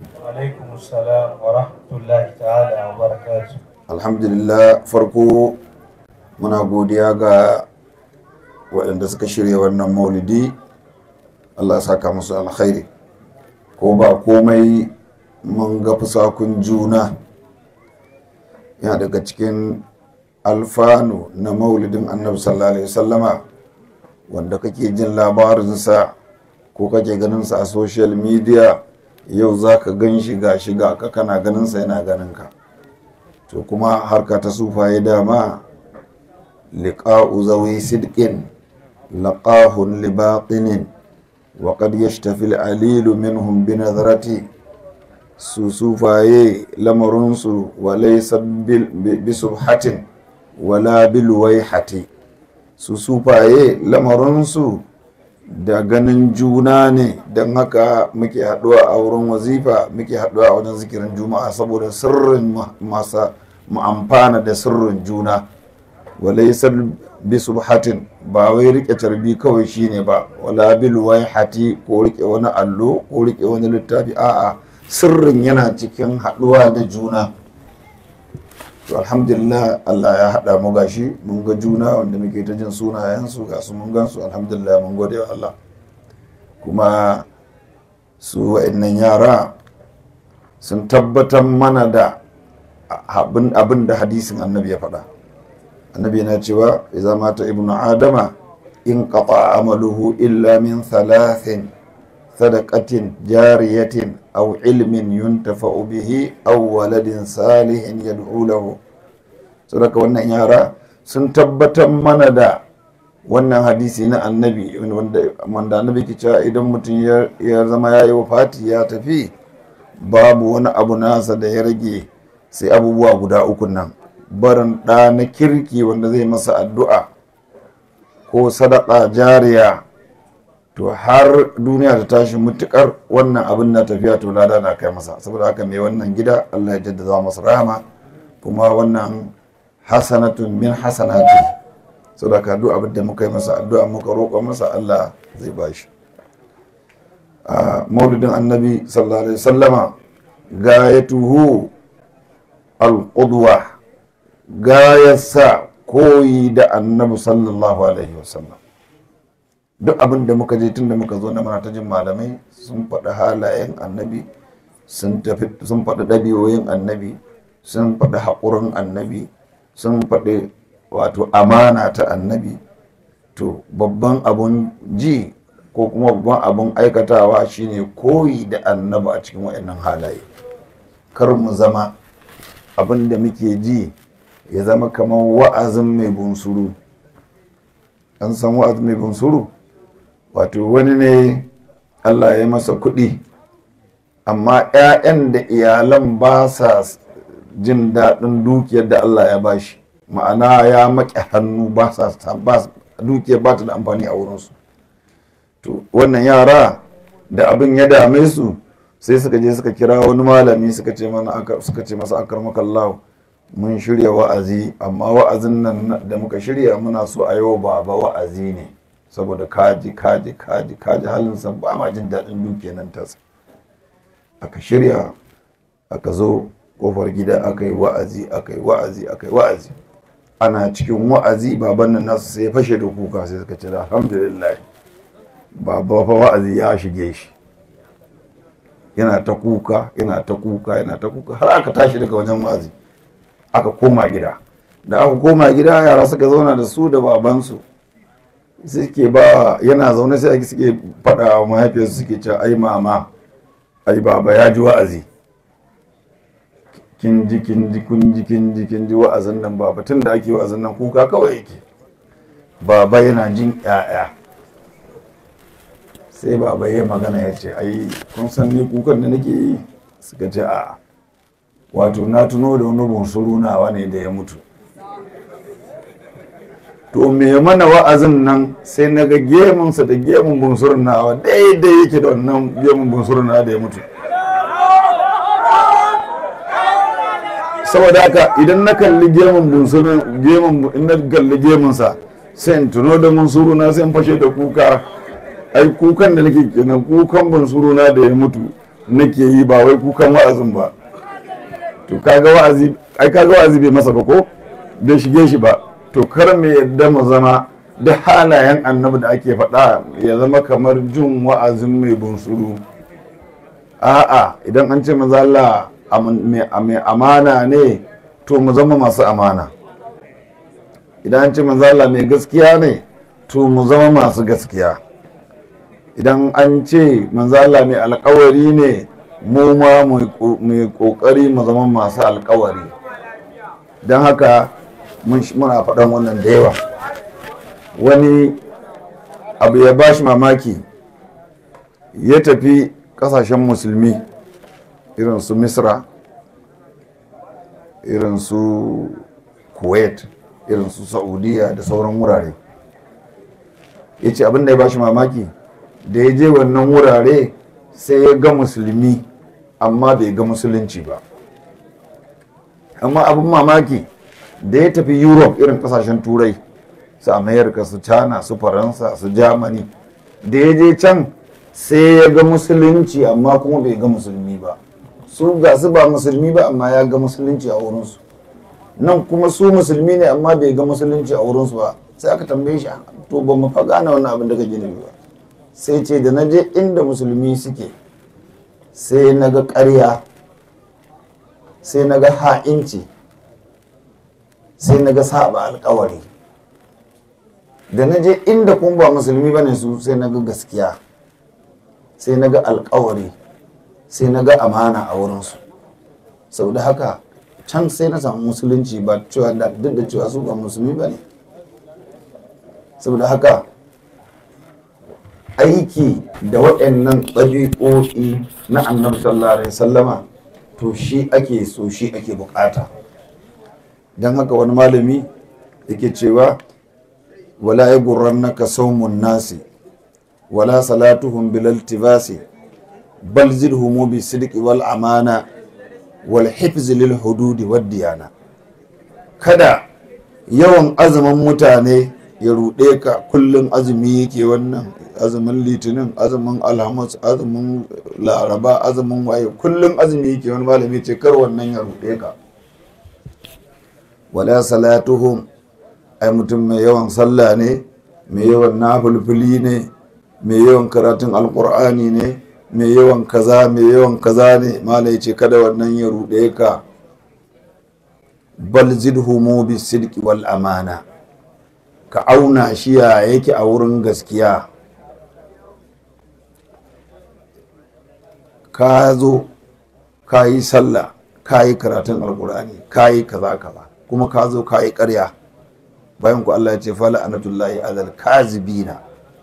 alaikum assalam wa rahmatullahi ta'ala wa barakatuh. Alhamdulillah, farko muna godiya ga waɗanda suka shirya wannan maulidi. Allah ya saka musu alkhairi. Ko ba komai mun ga fusakun juna yana daga cikin alfanu na maulidin annabi sallallahu alaihi wasallama, wanda kake jin labarinsa ko kake ganinsa a social media, yau za ka gan shi ga ka kana ganinsa yana ganinka. To kuma harka ta sufaye dama liqa'u zawi sidqin laqahun libatinin wa qad yashtafi al-alilu minhum bi nazarati. Su sufaye lamarinsu wa laysa bi subhatin wala bil wayhati. Su sufaye lamarinsu da ganin juna ne, don haka muke haɗuwa a wurin wazifa, muke haɗuwa a wajen zikirin juma'a, saboda sirrin masa mu amfana da sirrin juna. walaisar bi subhatin, ba wai rike tarbi kawai shine ba, wala bil wayhati, ko rike wani allo ko rike wani littafi, a'a sirrin yana cikin haɗuwa da juna. To alhamdulillah, Allah ya haɗa mu gashi mun ga juna wanda muke ta jin sunayensu, ga su mun gansu, alhamdulillah mun gode wa Allah. Kuma su wa'annan yara sun tabbatar mana da abin da hadisin annabi ya faɗa. Annabi yana cewa idza mata ibnu adama in qata amaluhu illa min thalathin: sadaqatin jariyatin aw ilmin yuntafa'u bihi aw waladin salihin yad'u lahu. Saboda wannan yara sun tabbatar mana da wannan hadisi na annabi, wanda annabi ke cewa idan mutum ya zama ya yi wafati, ya tafi, babu wani abu nasa da ya rage sai abubuwa guda uku nan: barin ɗa na kirki wanda zai masa addu'a, ko sadaka jariya. To har duniya ta tashi, mutukar wannan abin na tafiya, to lada na kai masa. Saboda haka mai wannan gida Allah ya jaddada masa rahama, kuma wannan hasanatun min hasanati. Saboda haka duk abin da muka yi masa addu'a, muka roƙa masa, Allah zai bashi. Maulidin annabi sallallahu alaihi wasallama gayatuhu alqudwa, gayarsa koyi da annabi sallallahu alaihi wasallam. Duk abin da muka je tun da muka zo na mana ta jin malamai sun faɗi halayen annabi, sun faɗi ɗabi'oyin annabi, sun faɗi haƙurin annabi, sun faɗi wato amana ta annabi. To babban abun ji ko kuma babban abun aikatawa shine koyi da annabi a cikin waɗannan halaye. Kar mu zama abin da muke ji ya zama kamar wa'azin mai bunsuru. An san wa'azin mai bunsuru? Wato wani ne Allah ya masa kuɗi, amma 'ya'yan da iyalan ba sa jin daɗin dukiyar da Allah ya bashi, ma'ana ya maƙe hannu, dukiyar ba ta da amfani a wurinsu. To wannan yara da abin ya dame su, sai suka je suka kira wani malami, suka ce masa akarmakallahu, mun shirya wa'azi, amma wa'azin nan da muka shirya muna so a yau baba wa'azi ne, saboda kaji halinsa ba ma jin daɗin dukiyar nan tasa. Aka shirya, aka zo kofar gida, aka yi wa'azi. Ana cikin wa'azi, baban nan nasu sai ya fashe da kuka, sai suka ce alhamdulillah, baba fa wa'azi ya shige shi. Yana ta kuka har aka tashi daga wajen wa'azi, aka koma gida. Da aka koma gida, yara suka zauna da su da babansu, suke ba yana zaune, sai suke faɗa wa mahaifiyarsu, suke cewa ai mama, ai baba ya ji wa'azi, kin ji wa'azin nan baba, tun da ake wa'azin nan kuka kawai yake, baba yana jin 'ya'ya. Sai baba ya magana ya ce ai kun san ni kukan da nake yi? Suka ce a, wato na tuno da wani bunsuru nawa ne da ya mutu. To me mana wa'azin nan sai na ga gemunsa da gemun bunsurun nawa daidai yake da wannan gemun bunsurun nawa da ya mutu. Saboda haka idan na kalli gemunsa, sai in tuno da bunsuru na, sai in fashe da kuka. Ai kukan da nake kenan, kukan bunsuru na da ya mutu, nake yi ba wai kukan wa'azin ba. To kaga wa'azi bai masa ba ko bai shige shi ba. To kar mu yadda mu zama da halayen annabi da ake faɗa ya zama kamar jin wa'azin mai bunsuru. A'a, idan an ce manzo Allah mai amana ne, to mu zama masu amana. Idan an ce manzo Allah mai gaskiya ne, to mu zama masu gaskiya. Idan an ce manzo Allah mai alƙawari ne, mu ma mu kokari mu zama masu alƙawari. Don haka muna faɗan wannan da yawa. Wani abu ya bashi mamaki, ya tafi ƙasashen musulmi irin su Misra, irin su Kuwait, irin su Saudiya da sauran wurare. Ya ce abin da ya bashi mamaki, da ya je wannan wurare sai ya ga musulmi amma bai ga musulunci ba. Amma abin mamaki, da ya tafi Europe irin ƙasashen turai, su Amerika, su China, su Faransa, su Germany, da ya je can sai ya ga musulunci amma kuma bai ga musulmi ba. Su ga su ba musulmi ba amma ya ga musulunci a wurinsu. Nan kuma su musulmi ne amma bai ga musulunci a wurinsu ba. Sai aka tambaye shi, to ba mu fa gane wannan abin da kake nufi ba. Sai ce da na je inda musulmi suke, sai na ga ƙarya, sai na ga ha'inci, sai na ga saba alƙawari. Da na je inda kuma ba musulmi ba ne su, sai na ga gaskiya, sai na ga alƙawari, sai na ga amana a wurinsu. Sau da haka can sai na samu musulunci, ba cewa duk da cewa su ba musulmi ba ne. Sau da haka aiki da waɗannan ɗabi'o'i na annabi sallallahu alaihi wasallama, to shi ake so, shi ake bukata. Don haka wani malami yake cewa wala yagurrannaka sawmun nasi wala salatuhum bil iltibasi bal zidhum bi sidqi wal amana wal hifz lil hududi wad diyana. Kada yawan azumin mutane ya ruɗe ka, kullum azumi yake, wannan azumin litinin, azumin alhamis, azumin laraba, azumin waye, kullum azumi yake. Wani malami ce kar wannan ya ruɗe ka. Wala salatuhum, ai mutum mai yawan sallah ne, mai yawan nafulfuli ne, mai yawan karatun alkur'ani ne, mai yawan kaza ne. Malai ce kada wannan ya ruɗe ka. Bal zidhumu bis sidqi wal amana, ka auna shi ya yake a wurin gaskiya. Ka zo ka yi sallah, ka yi karatun alkur'ani, ka yi kaza kuma ka zo ka yi ƙarya. Bayan ku Allah ya ce fala anatullahi alal kazibina.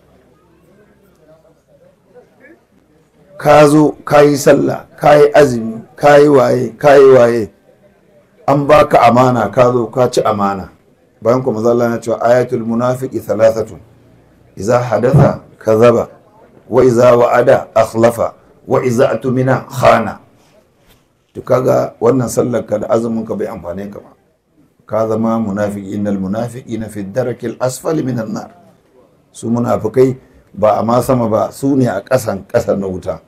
Ka zo ka yi sallah, ka yi azumi, ka yi waye, an baka amana, ka zo ka ci amana. Bayan ku manzo Allah ya ce ayatul munafiqi thalathatun, idza hadatha kadhaba wa idza wa'ada akhlafa wa idza atmina khana. To kaga wannan sallar ka da azumin ka bai amfane ka ba, ka zama munafiki. Innal munafiqina fi darakil asfali minan nar. Su munafikai ba a ma sama ba, su ne a ƙasan na wuta.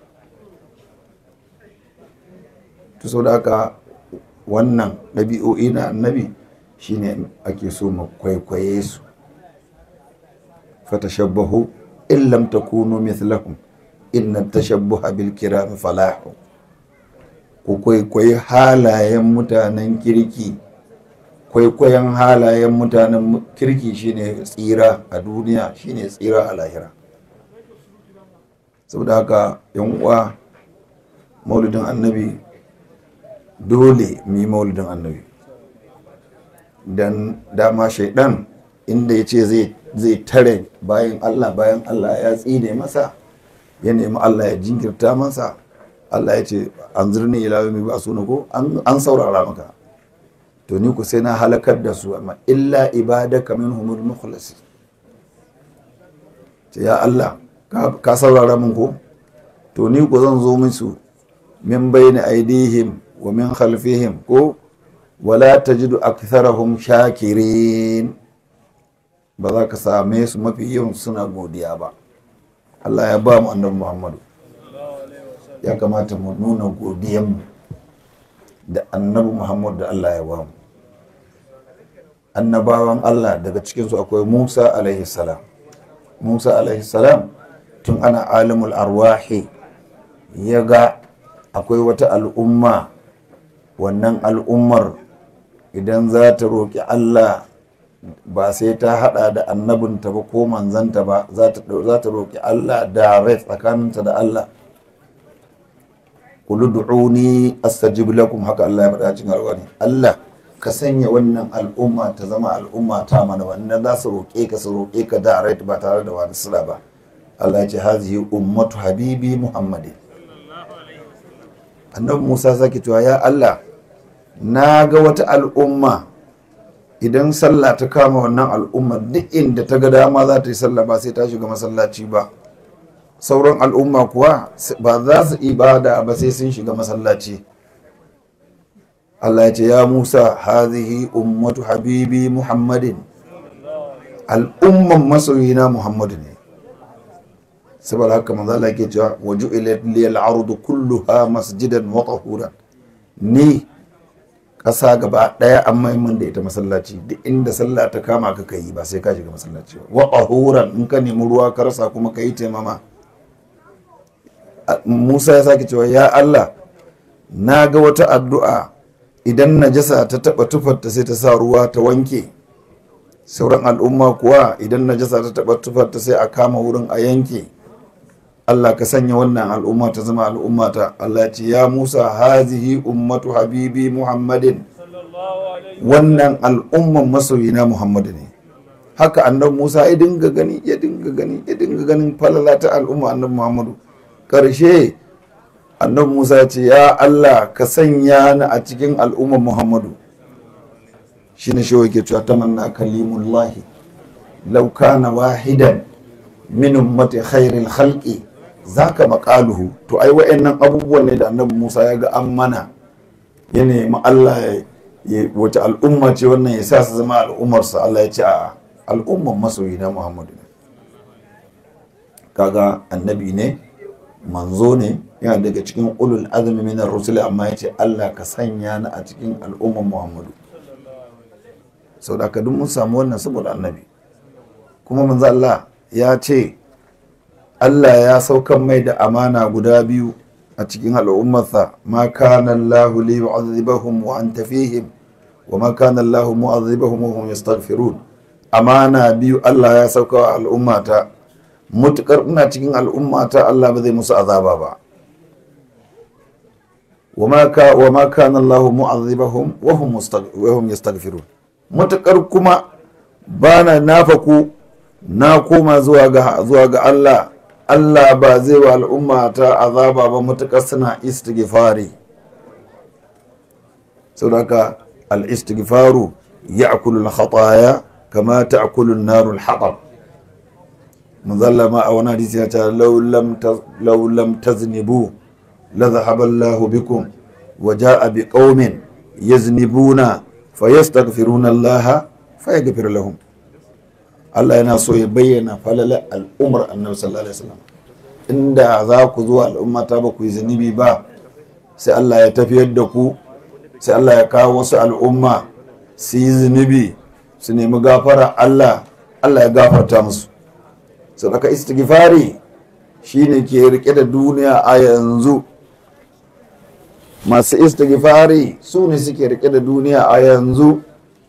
To saboda haka wannan ɗabi'o'i na annabi shine ake so mu kwaikwaye su. Fatashabbahu in lam takunu mithlahum inna tashabbuha bil kirami falahu. Ku kwaikwayi halayen mutanen kirki. Kwaikwayon halayen mutanen kirki shine tsira a duniya, shine tsira a lahira. Saboda haka yan uwa, maulidin annabi dole mu yi maulidin annabi. Dan dama shaidan inda ya ce zai tare bayan Allah ya tsine masa, ya nemi Allah ya jinkirta masa. Allah ya ce an zirni ila yawmi ba'suna ko an saurara maka, to ni ku sai na halakar da su, amma illa ibadaka minhumul mukhlasin. ce ya Allah ka saurara min ko, to ni ku zan zo musu min bayni aidihim wa min khalfihim ko wala tajidu aktharahum shakirin. Ba za ka same su mafi yawan suna godiya ba. Allah ya ba mu annabi Muhammadu ya kamata mu nuna godiyanmu da annabi Muhammad da Allah ya bamu. Annabawan Allah daga cikinsu akwai Musa alaihi salam. Musa alaihi salam tun ana alimul arwahi ya ga akwai wata al'umma, wannan al'ummar idan za ta roƙi Allah ba sai ta hada da annabinta ba ko manzanta ba, za ta roƙi Allah direct tsakaninta da Allah. Qul ud'uni astajib lakum, haka Allah ya faɗa cikin alƙur'ani. Allah ka sanya wannan al'umma ta zama al'umma ta mana, wannan za su roƙe ka direct ba tare da wani sila ba. Allah ya ce hazihi ummatu habibi Muhammadin. Annabi Musa sake cewa ya Allah, na ga wata al'umma idan sallah ta kama wannan al'umma duk inda ta ga dama za ta yi sallah ba sai ta shiga masallaci ba. Sauran al'umma kuwa ba za su ibada ba sai sun shiga masallaci. Allah ya ce ya Musa hazihi ummatu habibi Muhammadin, al'umman masoyina Muhammadu ne. Saboda haka manzo Allah yake cewa waju'ilat liyal ardu kulluha masjidan wa tahuran, ni ƙasa gaba ɗaya an maimun da ita masallaci, duk inda sallah ta kama ka yi ba sai ka shiga masallaci ba. Wa tahuran, in ka nemi ruwa ka rasa kuma ka yi taimama. Musa ya sake cewa ya Allah, na ga wata addu'a idan najasa ta taɓa tufarta sai ta sa ruwa ta wanke. Sauran al'umma kuwa idan najasa ta taɓa tufarta sai a kama wurin a yanke. Allah ka sanya wannan al'umma ta zama al'ummata. Allah ya ce ya Musa hazihi ummatu habibi Muhammadin, wannan al'umman masoyina Muhammadu ne. Haka annabi Musa ya dinga ganin falala ta al'umma annabi Muhammadu. Karshe annabi Musa ya ce ya Allah ka sanya ni a cikin al'umman Muhammadu. Shine shi yake cewa tamanna kalimullahi law kana wahidan min ummati khairil khalqi zaka maqaluhu. To ai wayannan abubuwan ne da annabi Musa ya ga an mana, ya nemi Allah ya wace al'umma ce wannan ya sa su zama al'ummarsa. Allah ya ce a al'umman masoyina Muhammadu ne. Kaga annabi ne, manzo ne, yana daga cikin ulul azmi minar rusul, amma ya ce Allah ka sanya ni a cikin al'umman Muhammadu. Saboda haka duk mun samu wannan saboda annabi. Kuma manzo Allah ya ce Allah ya saukan mai da amana guda biyu a cikin al'ummarsa. Ma kana Allahu li yu'adhibahum wa anta fihim wa ma kana Allahu mu'adhibahum wa hum yastaghfirun. Amana biyu Allah ya sauka wa al'ummata, mutukar ina cikin al'ummata Allah ba zai musu azaba ba. Wa ma kana Allahu mu'adhibahum wa hum yastaghfirun. Mutukar kuma bana nafaku na koma zuwa ga Allah, Allah ba zai wa al'umma ta azaba ba mutukar suna istighfari. Saboda al-istighfaru ya'kulu al-khataya kama ta'kulu an-naru al-hatab. Muzallama a wani hadisi ya ce law lam taznibu la dhahaba Allahu bikum wa ja'a biqaumin yaznibuna fayastaghfiruna Allah fayaghfir lahum. Allah yana so ya bayyana falala al'ummar annabi sallallahu alaihi wasallam. Inda za ku zuwa al'umma ta ba ku yi zunubi ba, sai Allah ya tafiyar da ku, sai Allah ya kawo wasu al'umma su yi zunubi, su nemi gafara Allah ya gafarta musu. Sadaka istighfari shine ke rike da duniya a yanzu. Masu istighfari su ne suke rike da duniya a yanzu.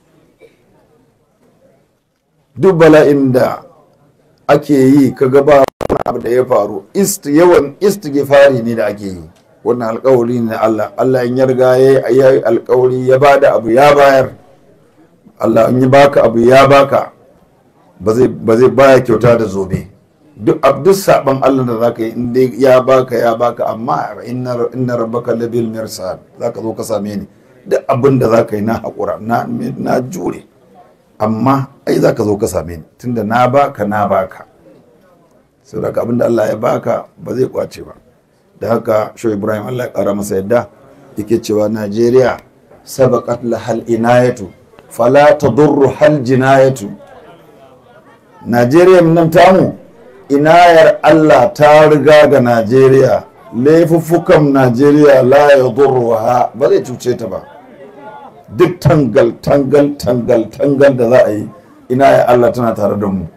Duk bala'in da ake yi kaga ba wani abu da ya faru, yawan istighfari ne da ake yi. Wannan alkawari ne Allah. Allah in ya riga ya yi alkawari ya bada abu ya bayar. Allah in ya baka abu ya baka, ba zai baya kyauta da zobe. Duk saban Allah da zaka yi in dai ya baka, amma inna rabbaka labil mirsad, zaka zo ka same ni. Duk abin da zaka yi na hakura na jure, amma ai za ka zo ka same ni tunda na baka saboda abinda Allah ya baka ba zai kwace ba. Da haka Shehu Ibrahim Allah ya kara masa yadda yake cewa Najeriya sabaqat lahal inayatu fala tadurru hal jinayatu. Najeriya nan tamu inayar Allah ta riga ga Najeriya, laifuffukan Najeriya la ya durruha ba zai cuce ta ba. Duk tangal da za a yi, inayar Allah tana tare da mu.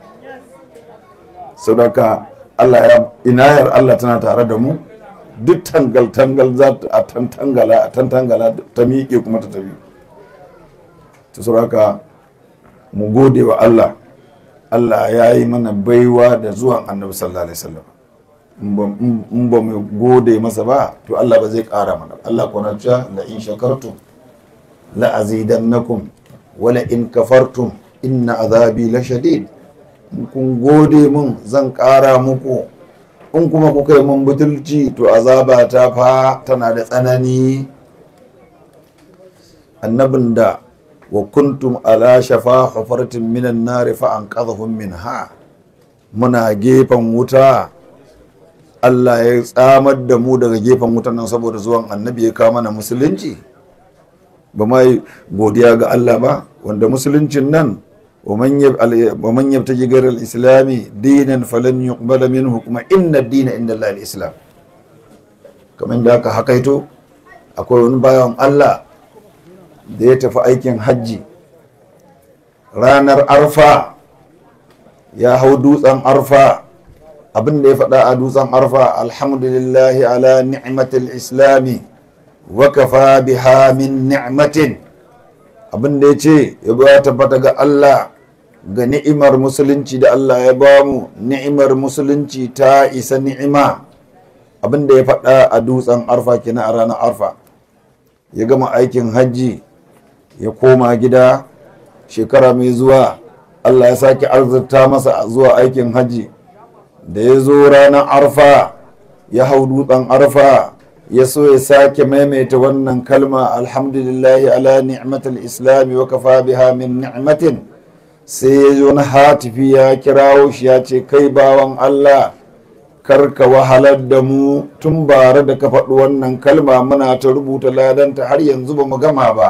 Saboda inayar Allah tana tare da mu. Duk tangal za a tantangala ta miƙe kuma ta tafi. Ta saboda mu gode wa Allah. Allah ya yi mana baiwa da zuwan Annabi sallallahu alaihi wasallam. In ba mu gode masa ba, to Allah ba zai ƙara mana. Allah kuna cewa la in shakartum la azidannakum wa la in kafartum inna azabi la shadid. In kun gode mun zan ƙara muku, in kuma kuka yi mun butulci to azaba ta fa tana da tsanani. Annabin da wa kuntum ala shafa hufaratin minan nari fa anqadhahum minha, muna gefen wuta, Allah ya tsamar da mu daga gefen wutan nan saboda zuwan annabi ya kawo mana musulunci. Ba mai godiya ga Allah ba, wanda musuluncin nan wa man yabtaji ghayra al-islami dinan falan yuqbala minhu, kuma inna ad-dina inda Allah al-islam. Kamar da aka hakaito akwai wani bayan Allah da ya tafi aikin hajji ranar arfa, ya hau dutsen arfa. Abin da ya faɗa a dutsen arfa, alhamdulillahi ala ni'matil islami wa kafa biha min ni'matin. Abin da ya ce ya tabbata ga Allah ga ni'imar musulunci da Allah ya ba mu, ni'imar musulunci ta isa ni'ima. Abin da ya faɗa a dutsen arfa kenan a ranar arfa. Ya gama aikin hajji ya koma gida, shekara mai zuwa Allah ya sake arzurta masa zuwa aikin hajji. Da ya zo ranar arfa, ya hau dutsen arfa, ya so ya sake maimaita wannan kalma, alhamdulillahi ala ni'matul islami wa kafa biha min ni'matin. Sai ya zo na hatifi ya kirawo shi ya ce, kai bawan Allah, karka wahalar da mu, tun bare da ka faɗi wannan kalma muna ta rubuta ladanta har yanzu ba mu gama ba.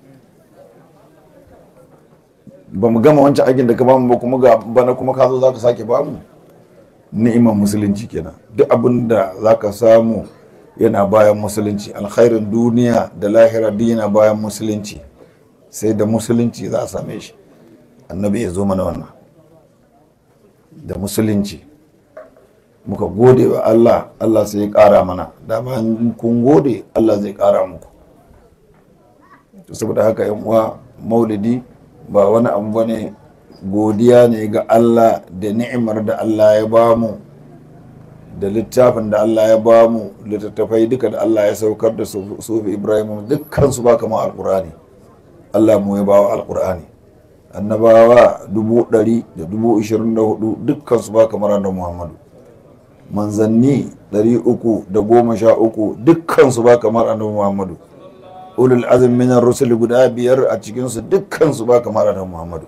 Ba mu gama wancan aikin da ka bamu ba, kuma ga bana kuma ka zo za ka sake bamu. Ni'imar musulunci kenan. Duk abin da za ka samu yana bayan musulunci, alkhairin duniya da lahira duk yana bayan musulunci. Sai da musulunci za a same shi. Annabi ya zo mana wannan da musulunci, muka gode wa Allah, Allah sai ya ƙara mana. Da bayan kun gode, Allah zai ƙara muku. Saboda haka yan uwa, maulidi ba wani abu bane, godiya ne ga Allah da ni'imar da Allah ya bamu, da littafin da Allah ya bamu, littattafai duka da Allah ya saukar da sufi Ibrahim, dukkan su ba kama alqur'ani. Allah mu ya bawa alqur'ani. Annabawa 124,000 dukkan su ba kamar da Muhammadu. Manzanni 313 dukkan su ba kamar annabi Muhammadu. Ulul azm minar rusul guda 5 a cikin su dukkan su ba kamar annabi Muhammadu.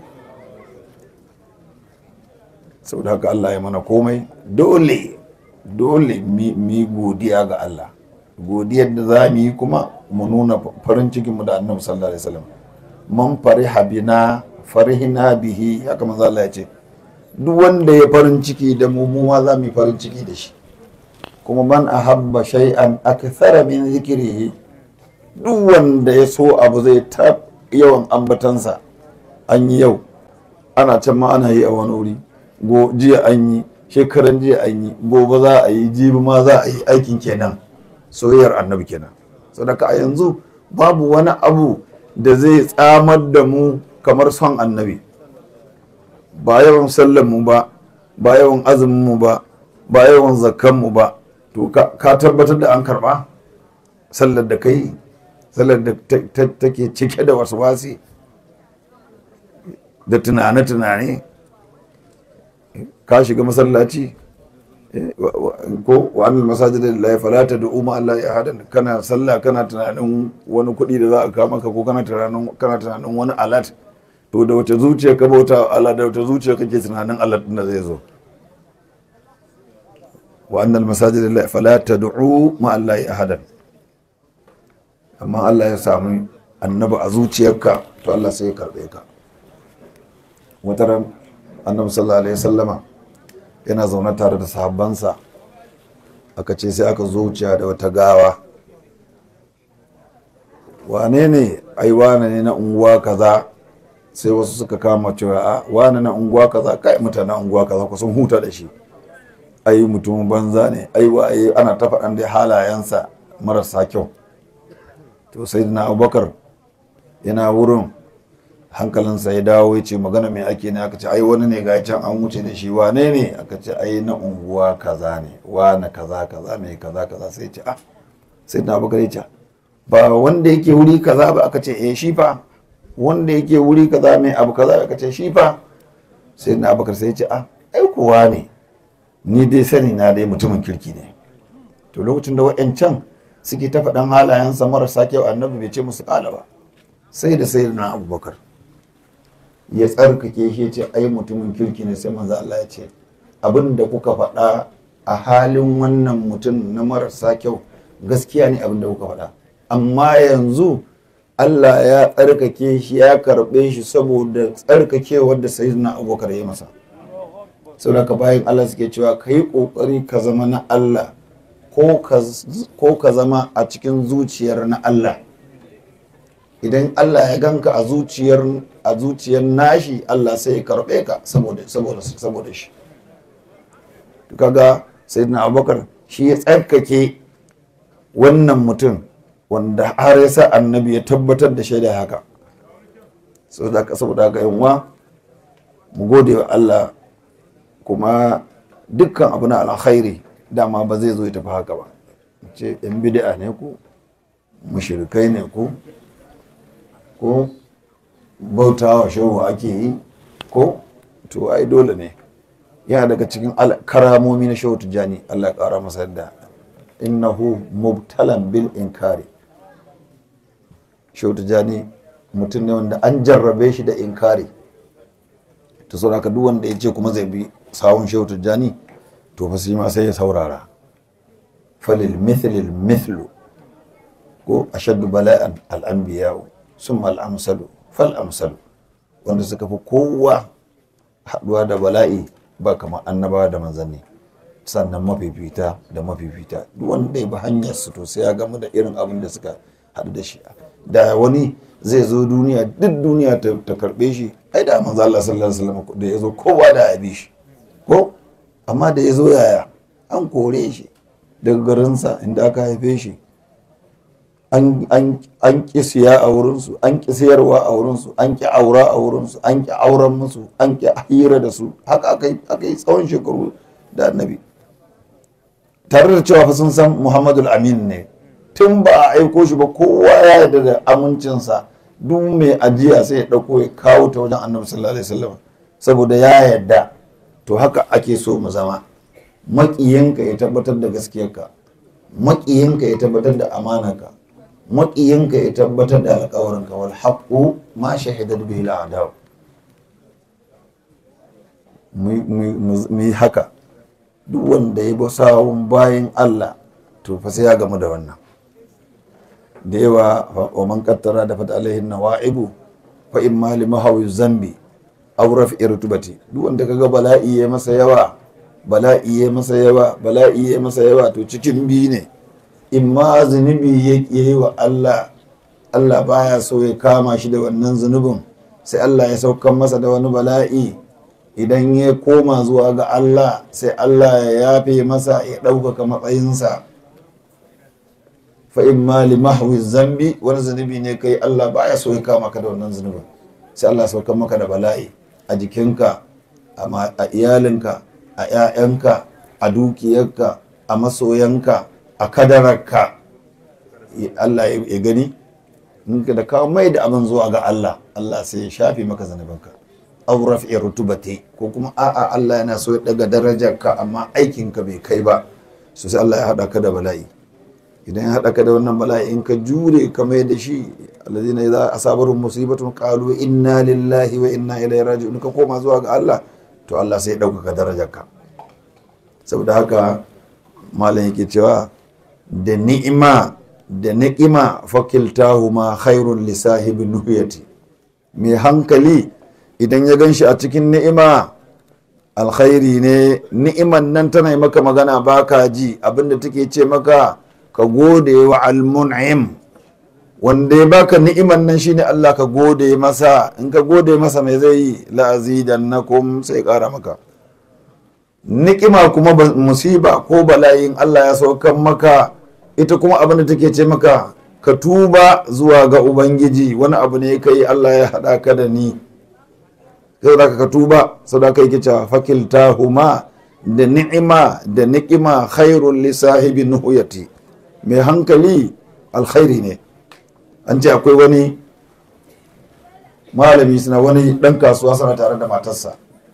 Saboda haka Allah ya mana komai, dole mi godiya ga Allah. Godiyar da za mu yi kuma mu nuna farin cikinmu da annabi sallallahu alaihi wasallam. Man fariha bina farihina bihi, haka manzo Allah ya ce, duk wanda ya farin ciki da mu ma za mu yi farin ciki da shi. Kuma man ahabba shay'an akthara min zikrihi, duk wanda ya so abu zai ta yawan ambatansa. An yi yau, ana can ma ana yi a wani wuri, jiya an yi, shekaran jiya an yi, gobe za a yi, jibi ma za a yi, aikin kenan, soyayyar annabi kenan. Sadaka a yanzu babu wani abu da zai tsamar da mu kamar son annabi. Ba yawan sallan mu ba, ba yawan azumin mu ba, ba yawan zakkan mu ba. To ka tabbatar da an karba sallar da kai, sallar da take cike da waswasi da tunane-tunane. Ka shiga masallaci ko wa'annan masajid lillahi fala tad'u ma Allah ahadan, kana sallah kana tunanin wani kuɗi da za a kawo maka, ko kana tunanin wani alat. To da wace zuciya ka bauta Allah, da wace zuciya kake tunanin Allah din da zai zo? wa'annan masajid lillahi fala tad'u ma Allah ahadan. Amma Allah ya samu annabi a zuciyarka, to Allah sai ya karbe ka. Wataran annabi sallallahu alaihi wasallama yana zaune tare da sahabbansa, aka ce sai aka zo wuciya da wata gawa. Wane ne? Ai wane ne na unguwa kaza. Sai wasu suka kama cewa a wane na unguwa kaza, kai mutanen unguwa kaza ku sun huta da shi, ai mutumin banza ne, ai waye, ana ta faɗan da halayensa marasa kyau. To sayyidina Abubakar yana wurin, hankalinsa ya dawo ya ce magana mai ake ne? Aka ce ai wani ne ga can an wuce da shi. Wane ne? Aka ce ai na unguwa kaza ne, wane kaza kaza mai kaza kaza. Sai ya ce ah, sayyidina Abubakar ya ce ba wanda yake wuri kaza ba? Aka ce eh shi fa. Wanda yake wuri kaza mai abu kaza? Aka ce shi fa. Sayyidina Abubakar sai ya ce ah, ai kuwa ne, ni dai sani na dai mutumin kirki ne. To lokacin da wa'ancan suke ta faɗan halayensa marasa kyau, annabi bai ce musu ƙala ba, sai da sayyidina Abubakar ya tsarkake shi, ce ai mutumin kirki ne. Sai manzo Allah ya ce abin da kuka faɗa a halin wannan mutum na marasa kyau gaskiya ne abin da kuka faɗa, amma yanzu Allah ya tsarkake shi, ya karɓe shi saboda tsarkakewar da sayyidina Abubakar ya masa. Saboda bayan Allah suke cewa ka yi ƙoƙari ka zama na Allah, ko ka zama a cikin zuciyar na Allah. Idan Allah ya ganka a zuciyar nashi, Allah sai ya karɓe ka saboda shi. Kaga sayyidina Abubakar shi ya tsarkake wannan mutum, wanda har ya sa annabi ya tabbatar da shaida haka. Saboda haka yanwa mu gode wa Allah, kuma dukkan abu na alkhairi dama ba zai zo ya tafi haka ba. Ce yan bid'a ne ku, mushrikai ne ku, ko bautawa shehu ake yi ko, to ai dole ne. Yana daga cikin karamomi na shehu Tijjani, Allah ya kara masa yadda, innahu mubtalan bil inkari. Shehu Tijjani mutum ne wanda an jarrabe shi da inkari. Ta sauraka duk wanda ya ce kuma zai bi sawun Shehu Tijjani, to fa ma sai ya saurara. Falil mithlil mithlu, ko ashaddu bala'an al-anbiya'u summa al-amsalu fal amsalu. Wanda suka fi kowa haduwa da bala'i ba kamar annabawa da manzanni, sannan mafifita da mafifita. Duk wanda ya bi hanyar su to sai ya gamu da irin abin da suka haɗu da shi. Da wani zai zo duniya, duk duniya ta karɓe shi, ai da manzo Allah sallallahu alaihi wasallam da ya zo kowa da ya bi shi ko, amma da ya zo yaya, an kore shi daga garinsa inda aka haife shi, an ƙi siya a wurinsu, an ƙi siyarwa a wurinsu, an ƙi aura a wurinsu, an ƙi auren musu, an ƙi hira da su. Haka aka yi tsawon shekaru da annabi, tare da cewa fa sun san Muhammadul Amin ne tun ba a aiko shi ba. Kowa ya yarda da amincinsa, duk mai ajiya sai ya ɗauko ya kawo ta wajen annabi sallallahu alaihi wasallam, saboda ya yarda. To haka ake so mu zama. Maƙiyanka ya tabbatar da gaskiyarka, maƙiyanka ya tabbatar da amanarka, maƙiyanka ya tabbatar da alƙawarinka. Wal haqqu ma shahidat bihi al-a'da. mu yi haka. Duk wanda ya bi sawun bayan Allah, to fa sai ya gamu da wannan. Da yawa wa man qattara da fata alaihi nawa'ibu fa imma li mahawi zambi aw raf'i rutubati. Duk wanda kaga bala'i ya masa yawa, bala'i ya masa yawa, bala'i ya masa yawa, to cikin biyu ne. Imma zunubi ya yi wa Allah, Allah baya so ya kama shi da wannan zunubin, sai Allah ya saukan masa da wani bala'i. Idan ya koma zuwa ga Allah, sai Allah ya yafe masa, ya ɗaukaka matsayinsa. Fa imma li mahwi zambi, wani zunubi ne kai, Allah baya so ya kama ka da wannan zunubin, sai Allah ya saukan maka da bala'i a jikinka, a iyalinka, a 'ya'yanka, a dukiyarka, a masoyanka, a kadararka. Allah ya gani da kawo mai da abin zuwa ga Allah, Allah sai ya shafe maka zanubanka. Aw raf'i rutubati, ko kuma a'a Allah yana so ya daga darajarka amma aikinka bai kai ba, so sai Allah ya hada ka da bala'i. Idan ya hada ka da wannan bala'i, in ka jure ka mai da shi, alladhina idza asabarhum musibatun qalu inna lillahi wa inna ilaihi raji'un, ka koma zuwa ga Allah, to Allah sai ya ɗaukaka darajarka. Saboda haka malam yake cewa da ni'ima da ni'ima fakiltahuma khairun li sahibi nuhiyati. Mai hankali idan ya ganshi a cikin ni'ima, alkhairi ne. Ni'iman nan tana yi maka magana baka ji, abinda take ce maka ka gode wa al-mun'im, wanda ya baka ni'iman nan shine Allah, ka gode masa. In ka gode masa mai zai yi? la'azidannakum, sai kara maka. Ni'ima kuma musiba ko bala'in Allah ya saukan maka, ita kuma abinda take ce maka ka tuba zuwa ga ubangiji. Wani abu ne kai Allah ya hada ka da ni, sai da ka tuba. sau da kai kica fakiltahuma, da ni'ima da ni'ima khairul li sahibi nuhuyati, mai hankali alkhairi ne. An ce akwai wani malami suna wani dan kasuwa sana tare da matarsa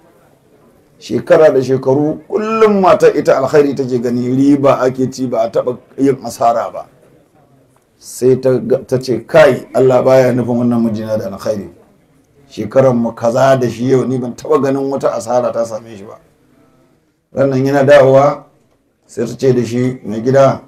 shekara da shekaru, kullum matar ita alkhairi take gani, riba ake ci, ba a taba yin asara ba. sai ta ce kai Allah baya nufin wannan mijina da alkhairi, shekaran mu kaza da shi yau ni ban taba ganin wata asara ta same shi ba. Rannan yana dawowa sai ta ce da shi, mai gida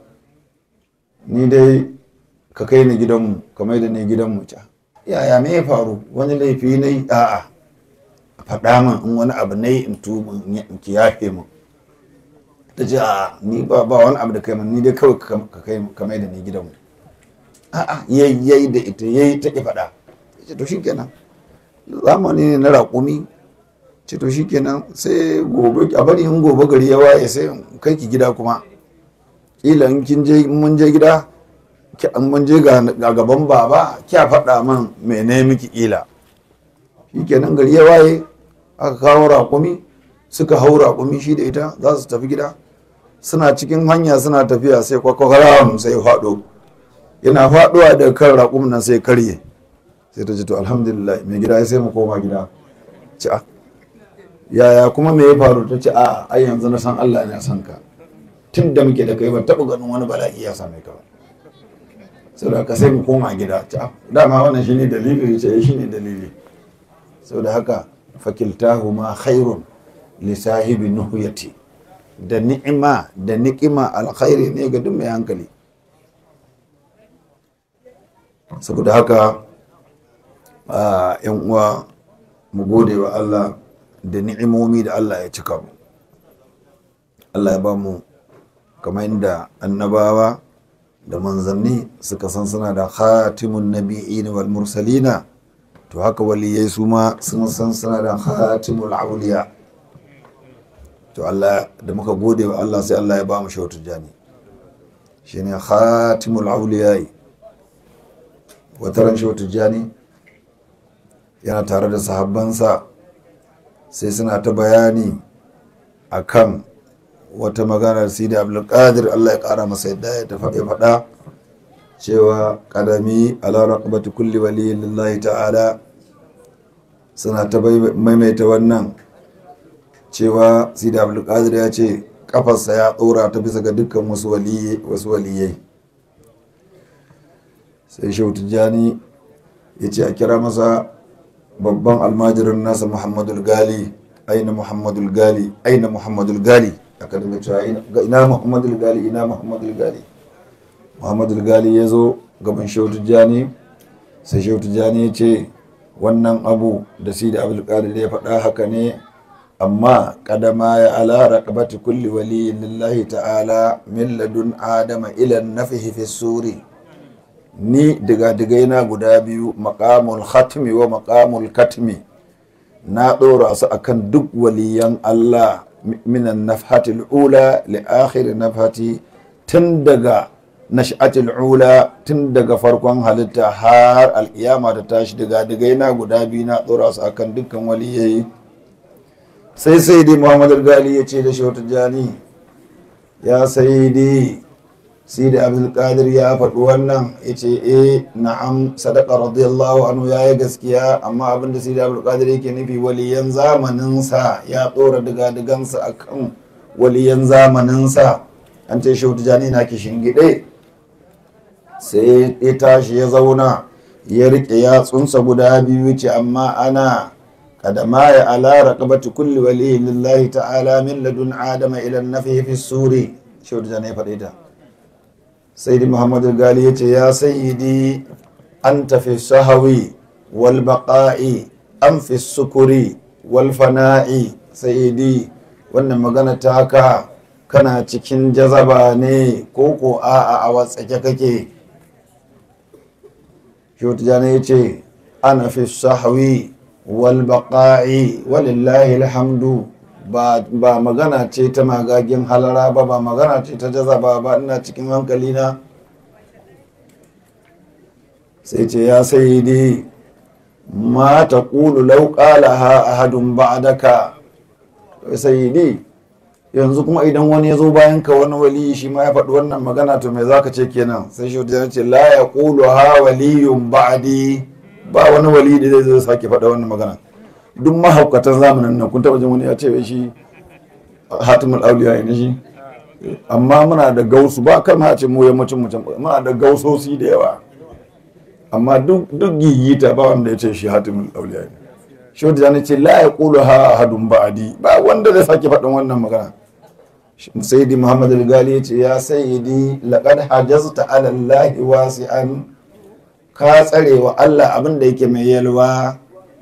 ni dai ka kai ni gidanmu, ka mai da ni gidanmu. Ca yaya me ya faru, wani laifi ne? A'a, faɗa min in wani abu ne in tuba in ki yafe min. Ta ce a ni ba wani abu da kai min, ni dai kawai ka mai da ni gidanmu. A'a, yayi da ita yayi ta ki faɗa. Ce to shikenan, zamani ne na raƙumi. Ce to shikenan, sai gobe a bari in gobe gari ya waye sai kai ki gida kuma. Kila in kin je, mun je gida, mun je ga gaban baba, kya faɗa man mene miki kila. Shikenan gari ya waye aka kawo raƙumi, suka hau raƙumi shi da ita za su tafi gida. Suna cikin hanya suna tafiya sai kwakwakwaram sai faɗo. Yana faɗuwa da kan raƙumin nan sai karye. Sai ta ce to alhamdulillah mai gida sai mu koma gida. Ce a yaya kuma me ya faru? Ta ce a ai yanzu na san Allah ne san ka, tun da muke da kai ban taɓa ganin wani bala'i ya same ka ba. Sau da haka sai mu koma gida. Ce a dama wannan shine dalili? Ce shine dalili. Sau da haka fakiltahuma khairun li sahibi nuhyati, da ni'ima da ni'ima alkhairi ne ga duk mai hankali. Saboda haka yan uwa mu gode wa Allah da ni'imomi da Allah ya cika mu. Allah ya ba mu kamar inda annabawa da manzanni suka san suna da khatimun nabiyyin wal mursalina, to haka waliyai su ma sun san suna da khatimul auliya. To Allah da muka gode wa Allah sai Allah ya ba mu Shehu Tijjani, shine khatimul auliya. Wataran Shehu Tijjani yana tare da sahabbansa sai suna ta bayani akan wata maganar Sidi Abdul Qadir, Allah ya kara masa yadda ya faɗa cewa qadami ala raqabati kulli waliyyin lillahi ta'ala. Suna ta maimaita wannan cewa Sidi Abdul Qadir ya ce kafarsa ya tsora ta bisa ga dukkan wasu waliyai. Sai Shehu Tijjani ya ce a kira masa babban almajirin nasa Muhammadul Gali. Aina Muhammadul Gali, aina Muhammadul Gali. Aka dinga cewa ina Muhammadul Gali, ina Muhammadul Gali. Muhammadul Gali ya zo gaban Shehu Tijjani. Sai Shehu Tijjani ya ce wannan abu da Sidi Abdul Qadir ya faɗa haka ne, amma kadama ya ala raqabati kulli waliyyin lillahi ta'ala min ladun adama ila nafihi fi suri. Ni diga na guda biyu, maqamul khatmi wa maqamul katmi, na ɗora su akan duk waliyan Allah minan nafhatil ula li akhir nafhati, tun daga nash'atil ula, tun daga farkon halitta har alkiyama da tashi. Diga na guda biyu na ɗora su akan dukkan waliyai. Sai Sayyidi Muhammad al-Gali ya ce da Shehu Tijjani, ya Sayyidi Sidi Abdul Qadir ya faɗi wannan? Ya ce na'am, sadaka radiyallahu anhu, ya yi gaskiya, amma abinda Sidi Abdul Qadir yake nufi waliyan zamaninsa, ya ɗora diga-digansa akan waliyan zamaninsa. An ce Shehu Tijjani na kishin gide, sai ya tashi ya zauna ya riƙe yatsunsa guda biyu, ce amma ana kadama ya ala raqabati kulli waliyyin lillahi ta'ala min ladun adama ila nafihi fi suri. Shehu Tijjani ya faɗi ta. Sayyidi Muhammadu Gali ya ce ya sayyidi anta fi sahawi wal baqa'i am fi sukuri wal fana'i sayyidi wannan magana ta haka kana cikin jazaba ne ko ko a watsake kake? Shehu Tijjani ya ce ana fi sahwi wal baqa'i walillahi alhamdu. Ba magana ce ta magagin halara ba magana ce ta jazaba ba, ina cikin hankali na. sai ce ya sayyidi ma taqulu law qalaha ahadun ba'daka. Sayyidi yanzu kuma idan wani ya zo bayan ka, wani wali shi ma ya faɗi wannan magana, to me zaka ce kenan? Sai shi ya ce la yaqulu ha waliyun ba'di. Ba wani wali da zai sake faɗa wannan magana. Duk mahaukatan zamanin nan kun taɓa jin wani ya ce shi hatimul auliya ne shi? Amma muna da gausu, ba kar ma a ce mu yammacin mutum, muna da gausosi da yawa, amma duk gigita ba wanda ya ce shi hatimul auliya ne. Shi wanda ya ce la yaqulu ha ahadun ba'di. Ba wanda zai sake faɗin wannan magana. Sayyidi Muhammad al-Gali ya ce ya sayyidi laqad hajazta ala Allah wasi'an. Ka tsare wa Allah abin da yake mai yalwa.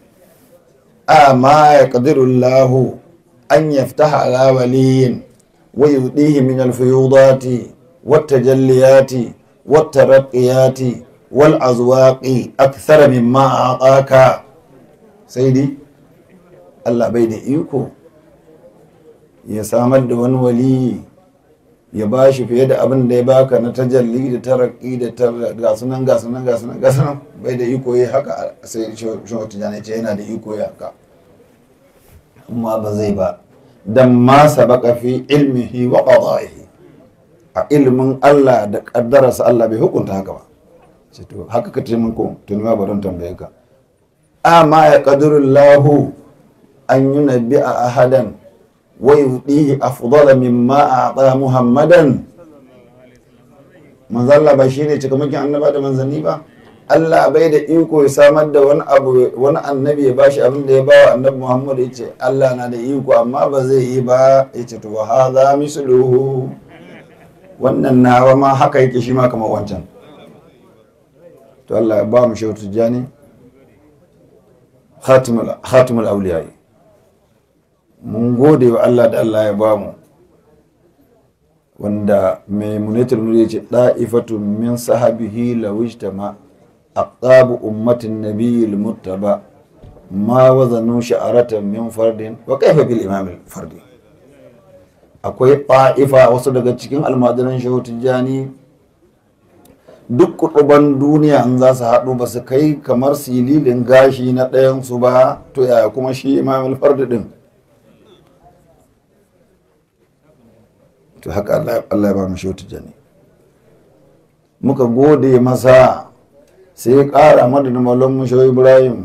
amma yaqdiru Allah an yaftaha ala waliyin wa yudihi min al-fuyudati wat-tajalliyati wat-taraqqiyati wal-azwaqi akthara mimma a'taka. Sayyidi Allah bai da iko ya samar da wani wali ya ba shi fiye da abin da ya baka na tajalli da taraki da gasunan bai da iko ya haka. Sai shi Tijjani ce yana da iko ya haka, amma ba zai ba, dan ma sabaka fi ilmihi wa qada'ihi. A ilmin Allah da kaddararsa Allah bai hukunta haka ba. Sai to haka ka ce min ko tuni ma baron tambaye ka, amma ya qadirullahu an yunabbi ahadan wa yudihi afdala mimma a'ta Muhammadan. Manzo Allah ba shine cikamakin annaba da manzanni ba? Allah bai da iko ya samar da wani abu, wani annabi ya bashi abin da ya bawa annabi Muhammad. Yace Allah na da iko amma ba zai yi ba. Yace to wa hadha misluhu, wannan nawa ma haka yake shi ma kamar wancan. To Allah ya ba mu Shehu Tijjani khatimul awliya. Mun gode wa Allah da Allah ya bamu, wanda mai munatul mulki ce da'ifatun min sahabihi lawijtama aqabu ummatin nabiyil muttaba ma wazanu sha'aratan min fardin wa kaifa bil imam al fardi. Akwai ta'ifa wasu daga cikin almadiran Shehu Tijjani, duk kutuban duniya in za su haɗu ba su kai kamar sililin gashi na ɗayan su ba, to yaya kuma shi imam al fardi din? To haka Allah ya ba mu Shehu Tijjani, muka gode masa. Sai ya ƙara madadin Maulan mu Shehu Ibrahim,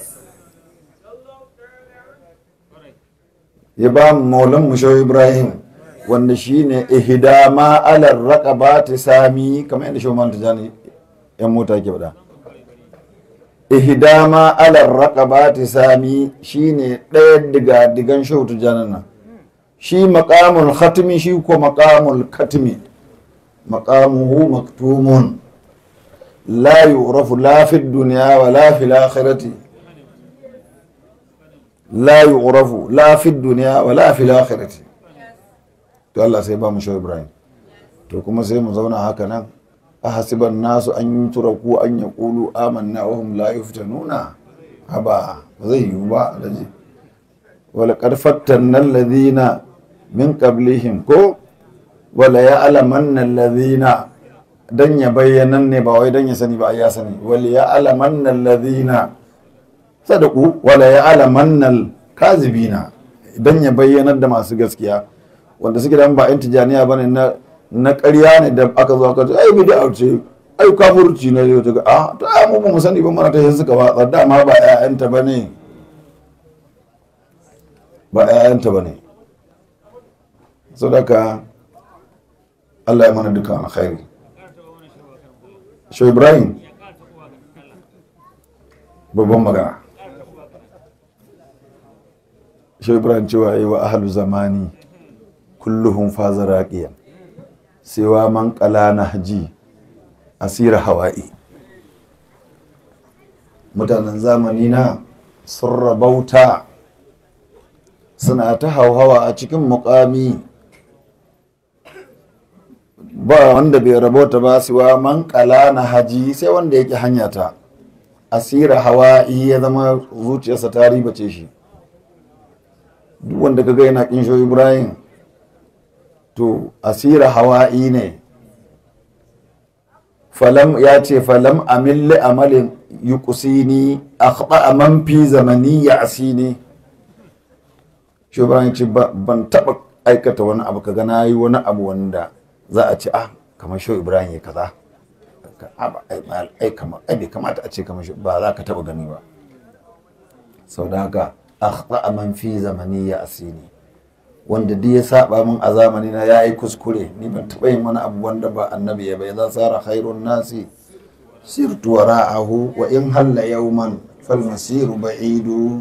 ya ba mu Maulan mu Shehu Ibrahim, wanda shine ihdama ala raqabati sami, kamar yadda Shehu Tijjani yan mota ke faɗa. Ihdama ala raqabati sami shine ɗaya digan Shehu Tijjani nan. Shi maqamul khatmi, shi ko maqamul katmi. Maqamuhu maktumun la yu'rafu la fi dunya wa la fil akhirati. La yu'rafu la fi dunya wa la fil akhirati. To Allah sai ba mu Shehu Ibrahim. To kuma sai mu zauna haka nan, ahasiban nasu an yuturaku an yaqulu amanna wa hum la yuftanuna. Haba ba zai yi ba alaji. Wala qad fattanna alladhina min qablihim ko wala ya'lamanna alladhina, dan ya bayyana ne ba wai dan ya sani ba, ya sani. Wala ya'lamanna alladhina sadaqu wala ya'lamanna alkazibina, dan ya bayyana da masu gaskiya wanda suke dan ba yan tijaniya bane na ƙarya ne da aka zo aka ce ai bid'a ce, ai kafirci ne, to ga to ai mu ba mu sani ba, mana ta suka ba dama ba ƴaƴanta bane, ba ƴaƴanta bane. Sadaka Allah ya mana duka alkhairi. Shehu Ibrahim babban magana. Shehu Ibrahim cewa yi wa ahlu zamani kulluhum faza raqiyan siwa man qala nahji asira hawa'i. Mutanen zamani na sun rabauta suna ta hauhawa a cikin muƙami, ba wanda bai rabota ba siwa man kala na haji sai wanda yake hanyata, asira hawa'i ya zama zuciyarsa ta ribace shi. Duk wanda kaga yana kin Shehu Ibrahim to asira hawa'i ne. Falam ya ce falam amil li amalin yuqsini akhba man fi zamani ya asini. Shehu Ibrahim ce ban taba aikata wani abu kaga nayi wani abu wanda za a ce kamar Shehu Ibrahim ya kaza, ai bai kamata a ce kamar shi, ba za ka taba gani ba. Sau da haka akhta man fi zamani ya asini, wanda duk ya saba min a zamani na yayi kuskure, ni ban taba yin wani abu wanda ba annabi ya bai. Za sara khairun nasi sirtu wara'ahu wa in halla yawman fal masiru ba'idu.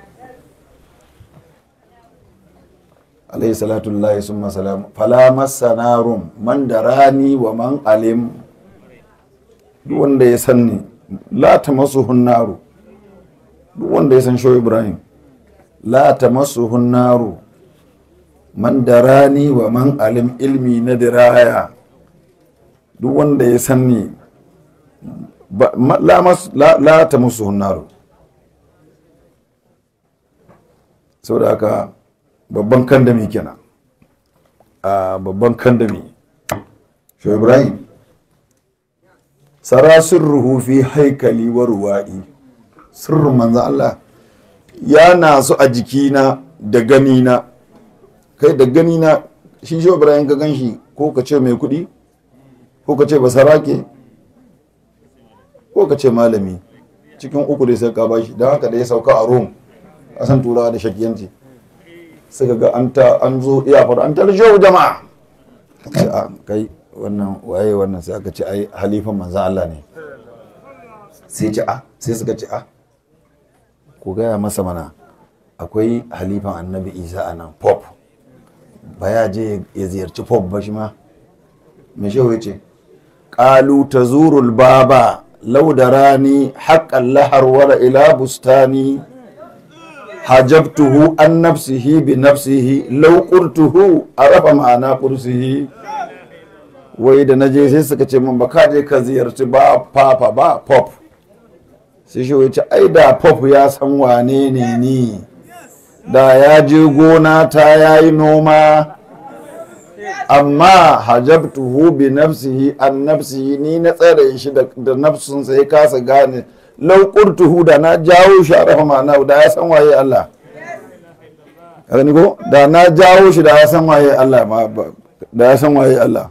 Alayhi salatu lillahi summa salam. Fala masanarum man darani wa man alim. Duk wanda ya san ni la tamassuhun naru, duk wanda ya san Shehu Ibrahim la tamassuhun naru, man darani wa man alim, ilmi na diraya. Duk wanda ya san ni la tamassuhun naru. Saboda haka babban kandami kenan, babban kandami Shehu Ibrahim. Sara sirruhu fi haikali wa ruwa'i, sirrin manzan Allah ya nasu a jikina da ganina. Kai da ganina shi Shehu Ibrahim ka gan shi, ko ka ce mai kuɗi, ko ka ce basarake, ko ka ce malami, cikin uku dai sai ka bashi. Don haka da ya sauka a Rome, a san turawa da shakiyanci, suka ga an zo iyafar an tarshe jama'a. Kai wannan waye wannan, sai aka ce ai halifan manzan Allah ne. Sai ce sai suka ce ku gaya masa mana akwai halifan annabi Isa a nan, pop ba ya je ya ziyarci pop ba shi ma. mai shehu ya ce qalu tazurul baba law darani haqqan lahar wara ila bustani hajabtuhu an nafsihi bi nafsihi law qurtuhu arafa ma'ana kursihi. Wai da naje sai suka ce min ba ka je ka ziyarci ba papa ba pop. Sai shi ya ce ai da pop ya san wane ne ni, da ya je gona ta yayi noma. Amma hajabtuhu bi nafsihi an nafsihi, ni na tsare shi da nafsun sai kasa gane. Law qurtuhu da na jawo shi arafa ma'ana, da ya san waye Allah. Gani ko da na jawo shi da ya san waye Allah, da ya san waye Allah.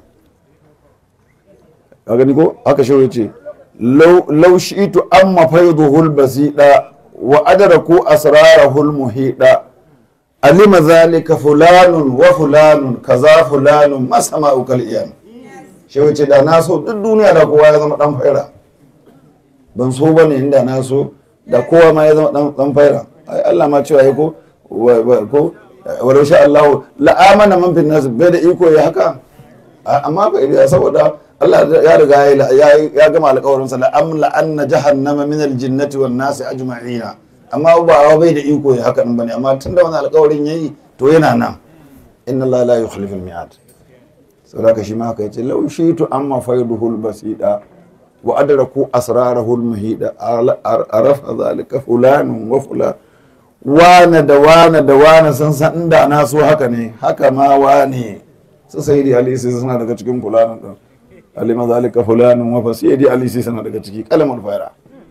Gani ko haka shi yace law shi'tu amma fayduhul basida wa adraku asrarahul muhida alima zalika fulanun wa fulanun kaza fulanun masama'u kal iyan. Shi yace da na so duk duniya da kowa ya zama dan faira. Ban so bane inda na so da kowa ma ya zama dan faira. Ai Allah ma cewa ko wa sha Allah la amana man bin nas, bai da iko ya haka. Amma ba saboda Allah ya riga ya gama alƙawarin sa, la'amla anna jahannama min aljinnati wan nasi ajma'ina. Amma ba bai da iko ya haka din bane, amma tunda wannan alƙawarin yayi to yana nan. Inna Allah la yukhlifu al-mi'ad. Saboda shi ma haka yace law shi'tu amma fayduhul basida wa adraku asrarahul muhida arafa zalika fulanun wa fulan. Wane da wane da wane sun san inda na so haka ne, haka ma wane su sayyidi ali sai suna daga cikin fulanin din. Alima zalika fulanun wa sayyidi ali sai suna daga ciki kalamul faira.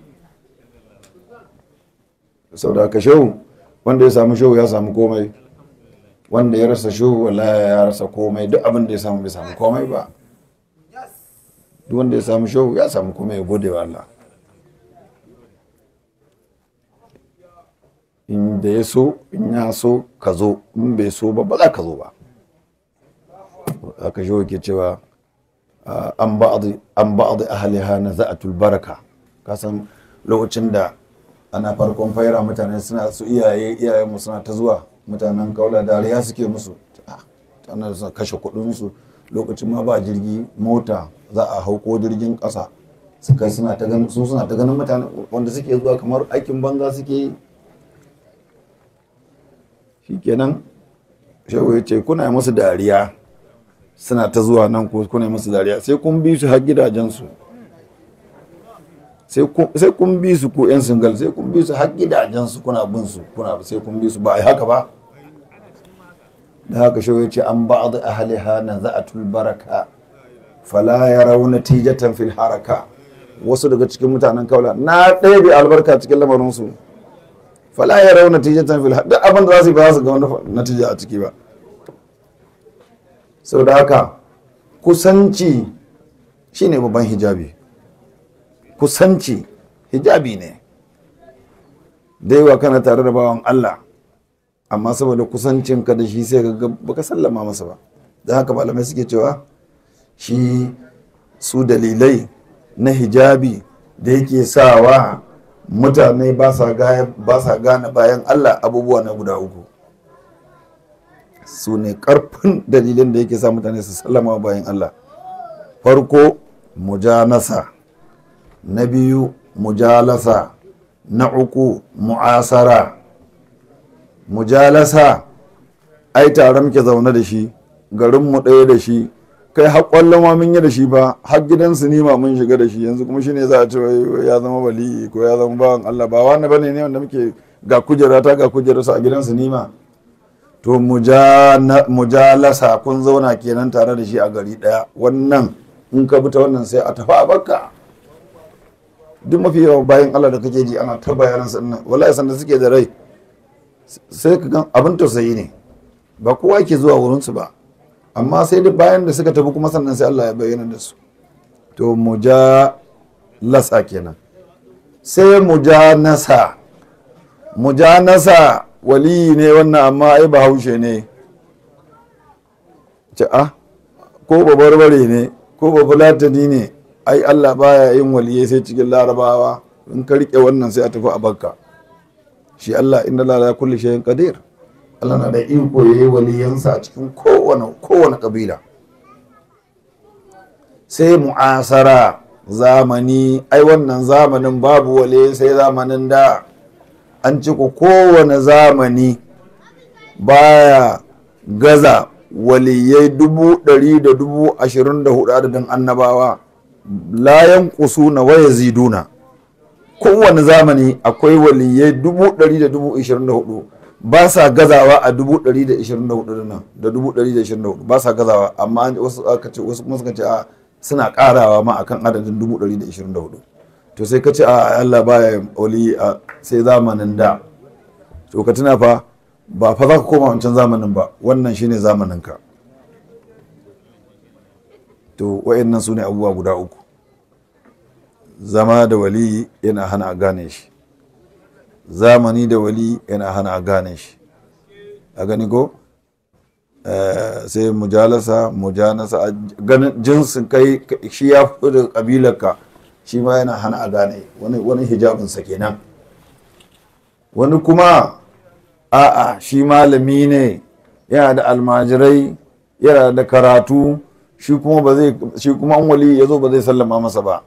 Saboda ka shehu, wanda ya samu shehu ya samu komai, wanda ya rasa shehu wallahi ya rasa komai. Duk abin da ya samu bai samu komai ba. Duk wanda ya samu shehu ya samu komai, ya gode wa Allah. In da ya so, in ya so ka zo, in bai so ba za ka zo ba. Haka shehu ke cewa an ba'd ahliha naza'atul baraka. Kasan lokacin da ana farkon faira mutane suna su iyayen mu suna ta zuwa, mutanen kaula dariya suke musu, tana suna kashe kudin su. Lokacin ma ba jirgi, mota za a hau ko jirgin kasa, suka suna ta ganin mutane wanda suke zuwa kamar aikin banza suke yi. shikenan shehu ya ce kuna musu dariya suna ta zuwa nan ko kuna musu dariya sai kun bi su har gidajensu, sai kun bi su ko yan singal sai kun bi su har gidajensu kuna bin su sai kun bi su ba ai haka ba. da haka shehu ya ce an ba'd ahliha naza'atul baraka fala yarau natijatan fil haraka. wasu daga cikin mutanen kaula na ɗaya albarka cikin lamarinsu, fala yarau natijatan fil haraka, duk abin da za su yi ba za su ga wani natija a ciki ba. sau da haka kusanci shine babban hijabi, kusanci hijabi ne. da yawa kana tare da bawan Allah amma saboda kusancinka da shi sai ga baka sallama masa ba. da haka malamai suke cewa shi su dalilai na hijabi da yake sawa mutane ba sa gane bayan Allah abubuwa na guda uku. su ne karfin dalilin da yake sa mutane su sallama bayan Allah. farko mujanasa, na biyu mujalasa, na uku mu'asara. mujalasa ai tare muke zaune da shi, garinmu ɗaya da shi, kai har ƙwallon ma mun yi da shi ba, har gidan sinima mun shiga da shi, yanzu kuma shine za a ce ya zama wali ko ya zama bawan Allah. ba wani bane ne wanda muke ga kujerata ga kujerarsa a gidan sinima. to mujalasa kun zauna kenan tare da shi a gari ɗaya. wannan in ka bi ta wannan sai a tafi a bakka. duk mafi yawan bayan Allah da kake ji ana ta bayanan sannan wallahi sanda suke da rai sai ka gan abin tausayi ne, ba kowa ke zuwa wurinsu ba, amma sai duk bayan da suka tafi kuma sannan sai Allah ya bayyana da su. to mujalasa kenan. sai mujanasa waliyi ne wannan, amma ai bahaushe ne ko babarbare ne ko bafulatani ne, ai Allah baya yin waliyai sai cikin larabawa. in ka rike wannan sai a tafi a bakka. shi Allah inna la kulli shay'in qadir. Allah na da iko yayi waliyansa a cikin kowane kabila. sai mu'asara zamani, ai wannan zamanin babu wali sai zamanin da. an ci kowane zamani baya gaza waliyai 124,000 adadin annabawa, layan kusuna waya ziduna. kowane zamani akwai waliyai 124,000 ba sa gazawa a 124 nan da 124 ba sa gazawa, amma wasu kuma suka ce a suna karawa ma akan adadin 124. to sai ka ce a Allah baya wali sai zamanin da. to ka tuna fa ba fa za ka koma wancan zamanin ba, wannan shine zamanin ka. to wayannan su ne abubuwa guda uku. zama da wali yana hana a gane shi, zamani da wali yana hana a gane shi. a gani ko sai mujalasa ganin jinsin kai shi ya fi da kabilarka, shi ma yana hana a gane wani hijabinsa kenan. wani kuma a'a shi malami ne, yana da almajirai, yana da karatu, shi kuma an wali ya zo ba zai sallama masa ba.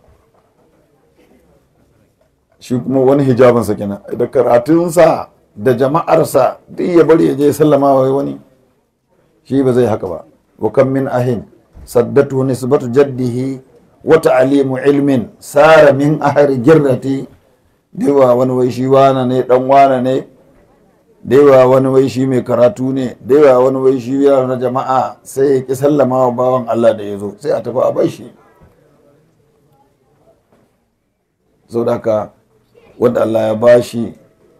shi kuma wani hijabinsa kenan, da karatunsa da jama'arsa duk ya bari ya je sallama wa wani, shi ba zai haka ba. wa kam min ahin saddatu nisbatu jaddihi wa ta'limu ilmin sara min ahri girrati. dewa wani wai shi wana ne dan wana ne, dewa wani wai shi mai karatu ne, dewa wani wai shi yana na jama'a, sai ya ki sallama wa bawan Allah da ya zo, sai a tafi a bar shi. sau da haka wanda Allah ya bashi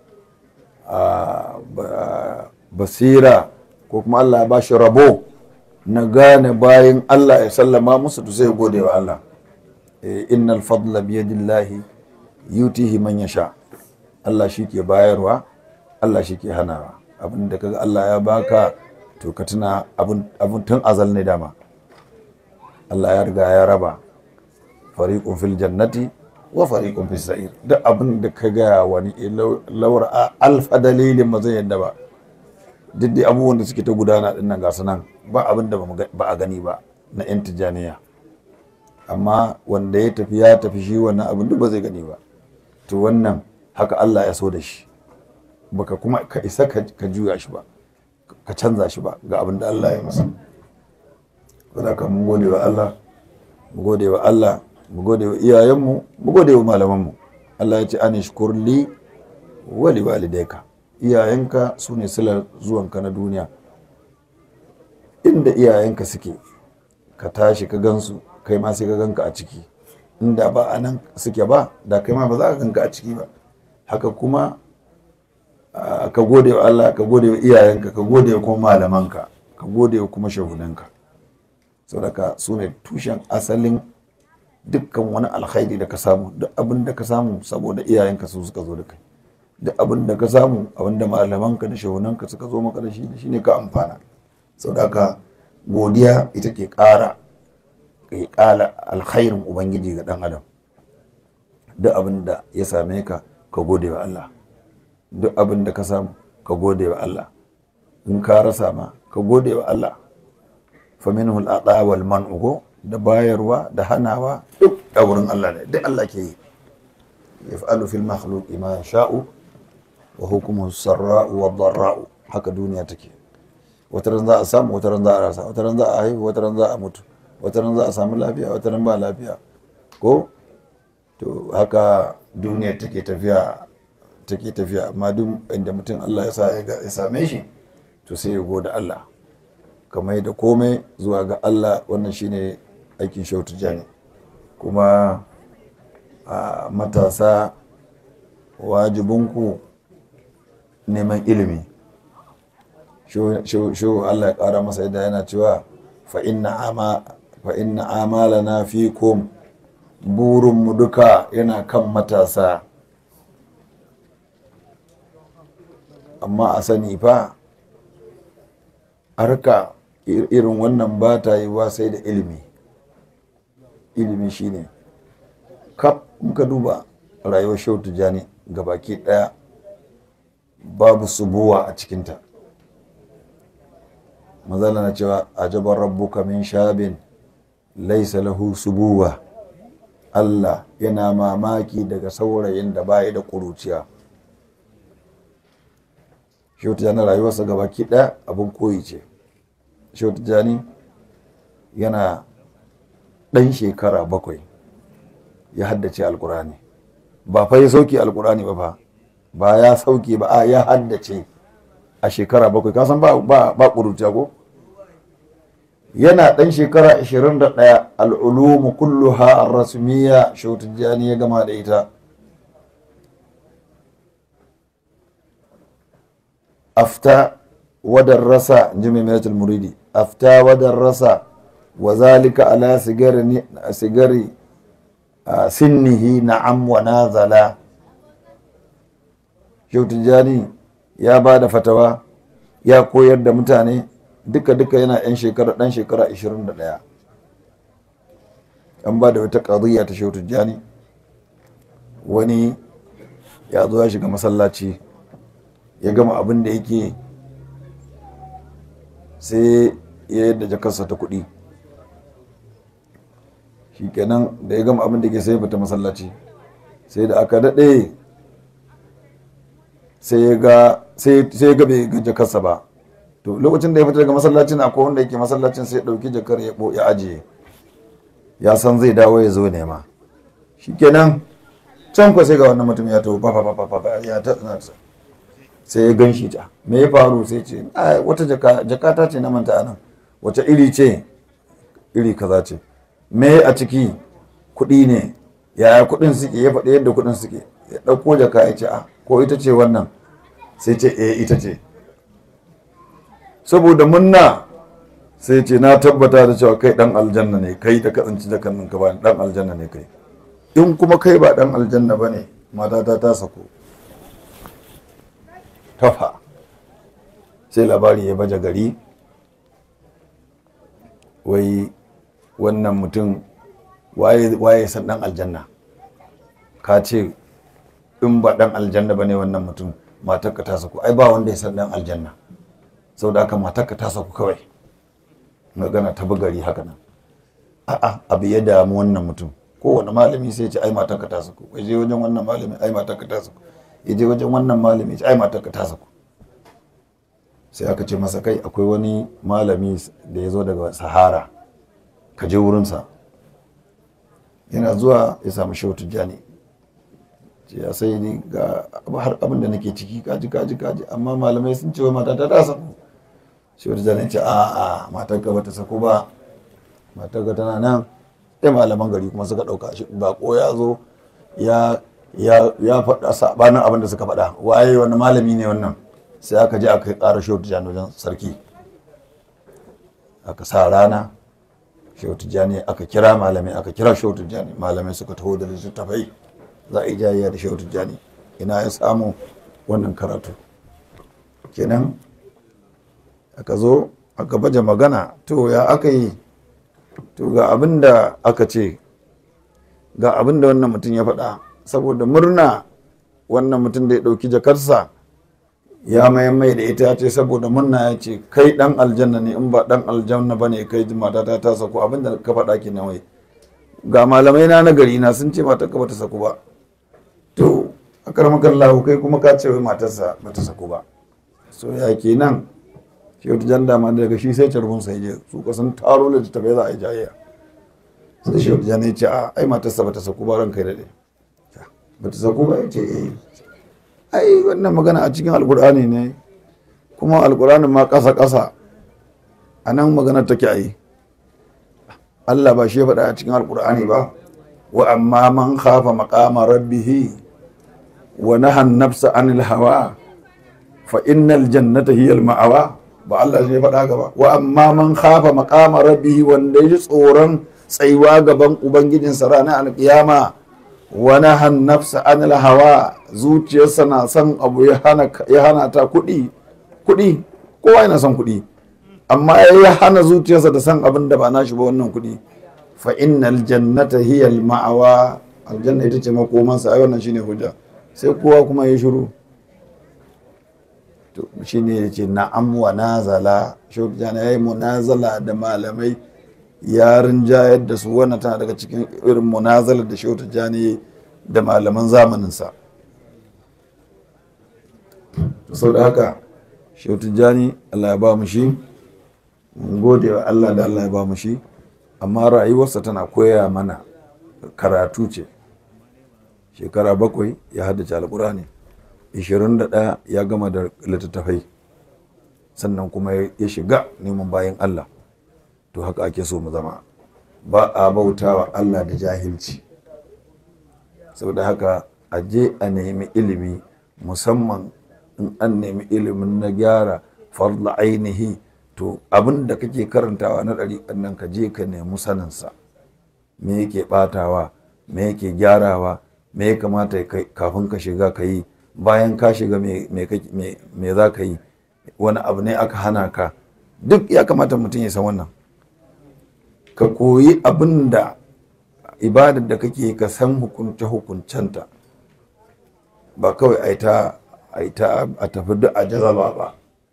basira ko kuma Allah ya bashi rabo na gane bayan Allah ya sallama musu, to sai ya gode wa Allah. innal fadla biyadillahi yutihi man yasha. Allah shi ke bayarwa, Allah shi ke hanawa. abin da kaga Allah ya baka to ka tuna abin tun azal ne dama. Allah ya riga ya raba fariqun fil jannati wa fariqun fis sa'ir. duk abin da ka ga wani laura alfa dalilin ma zai yadda ba. duk da abubuwan da suke ta gudana din nan ga sunan ba abin da ba a gani ba na yan tijaniya, amma wanda ya tafi shi wannan abin duk ba zai gani ba. to wannan haka Allah ya so da shi, baka kuma ka isa ka juya shi ba. ka canza shi ba ga abin da Allah ya masa. Saboda haka mun gode wa Allah, mu gode wa Allah, mu gode wa iyayenmu, mu gode wa malamanmu. Allah ya ce ani shukurli wa liwalidayka, iyayenka su ne silar zuwanka na duniya. Inda iyayenka suke ka tashi ka gansu, kai ma sai ka ganka a ciki. Inda ba a nan suke ba, da kai ma ba za ka ganka a ciki ba. Haka kuma ka gode wa Allah, ka gode wa iyayenka, ka gode wa kuma malamanka, ka gode wa kuma shahunanka. Saboda su ne tushen asalin dukkan wani alkhairi da ka samu. Duk abin da ka samu saboda iyayenka su suka zo da kai. Duk abin da ka samu, abin da malamanka da shahunanka suka zo maka da shi ne ka amfana. Saboda godiya ita ke ƙara alkhairin ubangiji ga ɗan adam. Duk abin da ya same ka, ka gode wa Allah. Duk abin da ka samu, ka gode wa Allah. In ka rasa ma, ka gode wa Allah. Fa minhu al-ata wal man'u, da bayarwa da hanawa duk a wurin Allah ne. Duk Allah ke yi. Yaf'alu fil makhluqi ma yasha'u wa hukmuhu as-sarra'u wad-dharra'u. Haka duniya take. Wataran za a samu, wataran za a rasa, wataran za a haihu, wataran za a mutu, wataran za a samu lafiya, wataran ba lafiya. Ko to haka duniya take tafiya. Amma duk inda mutum Allah ya sa ya same shi, to sai ya gode Allah, kamar da komai zuwa ga Allah. Wannan shine aikin Shehu Tijjani. Kuma matasa, wajibinku neman ilimi. Shehu Allah ya ƙara masa yadda yana cewa fa inna amalana fikum, burinmu duka yana kan matasa. Amma a sani fa harka irin wannan ba ta yi wa sai da ilimi. Ilimi shine kaf. Muka duba rayuwar Shehu Tijjani gabaki daya, babu subuwa a cikinta. Mazala na cewa ajabar rabbuka min shabin laisa lahu subuwa. Allah yana mamaki daga saurayin da bai da kuruciya. Shehu Tijjani rayuwarsa gabaki daya abin koyi ce. Shehu Tijjani yana ɗan shekara 7 ya haddace alkurani. Ba fa ya sauke alkurani ba ya sauke ba, ya haddace a shekara 7. Ka san ba kuruciya ko? Yana ɗan shekara 21 al'ulumu kulluha ar-rasmiyya Shehu Tijjani ya gama da ita. Afta wadarrasa jimi minatul muridi, afta wadarrasa wa zalika ala sigari sinnihi na'am wa nazala. Shehu Tijjani ya ba da fatawa, ya koyar da mutane duka yana ɗan shekara 21. An ba da wata qadiyya ta Shehu Tijjani. Wani ya zo ya shiga masallaci, ya gama abin da yake, sai ya yadda jakarsa ta kuɗi. Shikenan da ya gama abin da yake sai ya fita masallaci. Sai da aka daɗe sai ya ga bai ga jakarsa ba. To lokacin da ya fita daga masallacin, akwai wanda yake masallacin, sai ya ɗauki jakar ya ajiye, ya san zai dawo ya zo nema. Shikenan can kwa sai ga wannan mutum ya taho ya ta sai ya gan shi ta. Me ya faru? Sai ce wata jakata ce na manta anan. Wace iri ce? Iri kaza ce. Me a ciki? Kuɗi ne. Yaya kuɗin suke? Ya faɗi yadda kuɗin suke. Ya ɗauko jaka ya ce ko ita ce wannan? Sai ce ita ce. Saboda munna sai ce na tabbata da cewa kai ɗan aljanna ne, kai da katsanci jakan nan ka ba ɗan aljanna ne kai. In kuma kai ba ɗan aljanna ba ne, matata ta sako. Tafa. Sai labari ya baje gari, wai wannan mutum waye san ɗan aljanna. Ka ce in ba ɗan aljanna ba ne wannan mutum, matarka ta sako. Ai ba wanda ya san ɗan aljanna, sau da haka matarka ta sako kawai. Magana ta bugari haka nan. Abu ya damu wannan mutum. Kowane malami sai ya ce ai matarka ta sako. Ya je wajen wannan malami, ai matarka ta sako. Ya je wajen wannan malami, ai matarka ta sako. sai aka ce masa kai akwai wani malami da ya zo daga Sahara ka je wurinsa. Yana zuwa ya samu Shehu Tijjani, ce ya sai ni ga har abin da nake ciki kaji amma malamai sun ce wa matata ta saku. Shehu Tijjani ce a matarka bata saku ba, matarka tana nan. Sai malaman gari kuma suka ɗauka shi bako ya zo ya faɗa sabanin abin da suka faɗa, waye wani malami ne wannan. Sai aka je aka ƙara Shehu Tijjani wajen sarki, aka sa rana. Shehu Tijjani aka kira malamai, aka kira Shehu Tijjani, malamai suka taho da littattafai za a yi jayayya da Shehu Tijjani ina ya samu wannan karatu. Kenan aka zo aka baje magana, to ya aka yi, to ga abin da aka ce, ga abin da wannan mutum ya faɗa. Saboda murna wannan mutum da ya ɗauki jakarsa ya mayan mai da ita, ya ce saboda murna ya ce kai ɗan aljanna ne, in ba ɗan aljanna ba ne kai matata ta saku. Abin da ka faɗa ki nawai, ga malamai na gari na sun ce matarka ba ta saku ba. To a karamakan lahu kai kuma ka ce wai matarsa ba ta saku ba. So ya ke nan Shehu Tijjani dama daga shi sai carbun sai je su kasan taro da ta bai za a yi jayayya. Sai Shehu Tijjani ya ce a ai matarsa ba ta saku ba, ran kai daɗe ba ta saku ba. Ya ce ai wannan magana a cikin alkur'ani ne, kuma alkur'anin ma ƙasa a nan maganar take a yi. Allah ba shi ya faɗa a cikin alkur'ani ba, wa amma man khafa maqama rabbihi wa naha an-nafsa anil hawa fa innal jannata hiya al-ma'awa. Ba Allah shi ya faɗa gaba, wa amma man khafa maqama rabbihi, wanda ya ji tsoron tsayuwa gaban ubangijinsa ranar alƙiyama, wa naha an-nafsa anil hawa, zuciyarsa na son abu ya hana ta kuɗi, kowa yana son kuɗi, amma ya hana zuciyarsa da son abin da ba nashi ba, wannan kuɗi. Fa innal jannata hiya al ma'awa, aljanna ita ce makomansa. Ai wannan shine hujja. Sai kowa kuma ya shiru. To shine yace na'am wa nazala. Shehu Tijjani yayi munazala da malamai, ya rinjayar da su. Wannan tana daga cikin irin munazalar da Shehu Tijjani da malaman zamaninsa. Sau da haka Shehu Tijjani Allah ya ba mu shi, mun gode wa Allah da Allah ya ba mu shi, amma rayuwarsa tana koya mana karatu ce. Shekara 7 ya haddace alkurani, 21 ya gama da littattafai, sannan kuma ya shiga neman bayan Allah. To haka ake so mu zama, ba a bautawa Allah da jahilci. Saboda haka a je a nemi ilimi, musamman in an nemi ilimin na gyara farla ainihi. To abin da kake karantawa na ɗariƙan nan ka je ka nemi saninsa, me yake ɓatawa, me yake gyarawa, me ya kamata kafin ka shiga ka yi, bayan ka shiga me za ka yi, wani abu ne aka hana ka. Duk ya kamata mutum ya san wannan. Ka koyi abin da ibadar da kake, ka san hukuncenta, ba kawai a tafi duk a jazaba ba.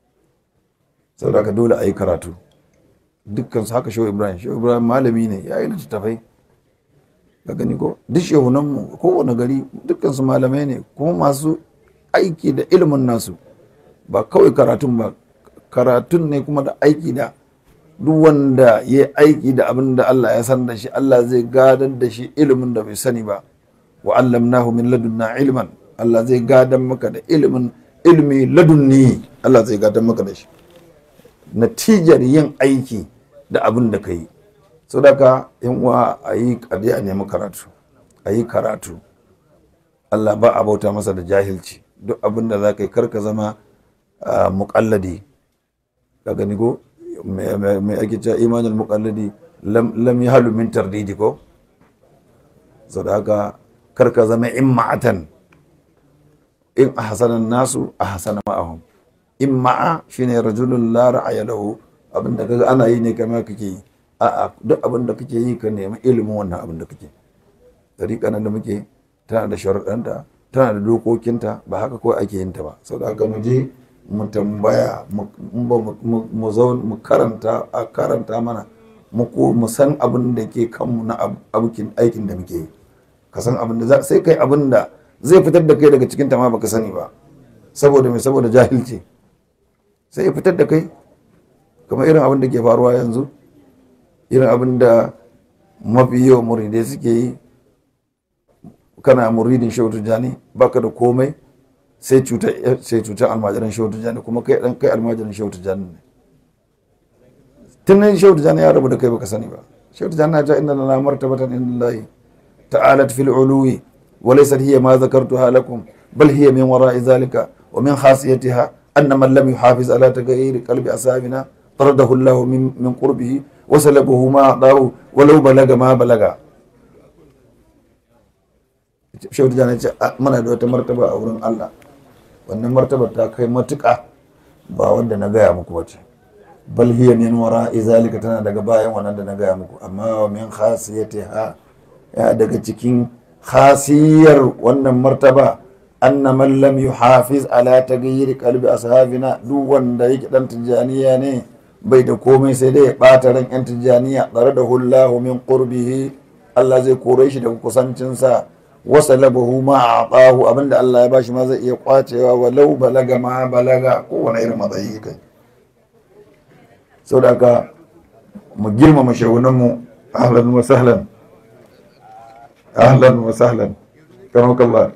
Saboda ka dole a yi karatu. Dukkan su haka Shehu Ibrahim malami ne, ya yi littattafai, ka gani ko duk shehunanmu kowane gari dukkan su malamai ne, kuma masu aiki da ilimin nasu, ba kawai karatun ba, karatun ne kuma da aiki da. Duk wanda ya aiki da abin da Allah ya san da shi, Allah zai gadar da shi ilimin da bai sani ba. Wa allamnahu min ladunna ilman, Allah zai gadar maka da ilmi ladunni, Allah zai gadar maka da shi, natijar yin aiki da abin da ka yi. So daga yan uwa a yi kadi a nemi karatu, a yi karatu. Allah ba a bauta masa da jahilci. Duk abin da za ka yi karka zama muƙalladi. Ka gani ko mai ake cewa imanin muƙalladi lam yi halu min tardidi ko. So daga karka zama imma'atan, in ahsanan nasu ahsana ma'ahum. Imma'a shine rajulun la ra'aya lahu, abinda kaga ana yi ne kamar kake yi. A'a, duk abinda kake yi ka nemi ilimin wannan abin da kake. Tariƙa nan da muke tana da sharuɗanta, tana da dokokinta, ba haka kawai ake yin ta ba. Saboda haka mu je mu tambaya, mu zauna mu karanta, a karanta mana, mu san abin da ke kanmu na aikin da muke yi. Ka san abin da sai kai abin da zai fitar da kai daga cikin ta ma baka sani ba. Saboda me? Saboda jahilci. sai ya fitar da kai, kamar irin abin da ke faruwa yanzu, irin abin da mafi yawan muridai suke yi. Kana muridin Shehu Tijjani baka da komai sai cutar almajiran Shehu Tijjani, kuma kai dan kai almajiran Shehu Tijjani ne. Tunan Shehu Tijjani ya rabu da kai baka sani ba. Shehu Tijjani na ja inna lana martabatan indallahi ta'alat fil uluwi wa laysat hiya ma zakartuha lakum bal hiya min wara'i zalika wa min khasiyatiha anna man lam yuhafiz ala taghayyir qalbi ashabina taradahu Allah min qurbihi wa salabahu ma adahu walau balaga ma balaga. Shehu Tijjani ce muna da wata martaba a wurin Allah, wannan martabar ta kai matuƙa, ba wanda na gaya muku wace, bal hiya min wara'i zalika, tana daga bayan wannan da na gaya muku, amma wa min khasiyatiha, ya daga cikin khasiyar wannan martaba anna man lam yuhafiz ala taghayyir qalbi ashabina, duk wanda yake dan tijaniya ne bai da komai sai dai ya bata ran yan tijaniya, daradahu Allahu min qurbihi, Allah zai kore shi daga kusancinsa, wasalabahu ma aqahu, abinda Allah ya bashi ma zai iya kwacewa, walau balaga ma balaga, kowane irin matsayi kai. Saboda haka mu girmama shehunanmu. Ahlan wa sahlan, ahlan wa sahlan, karamakallah.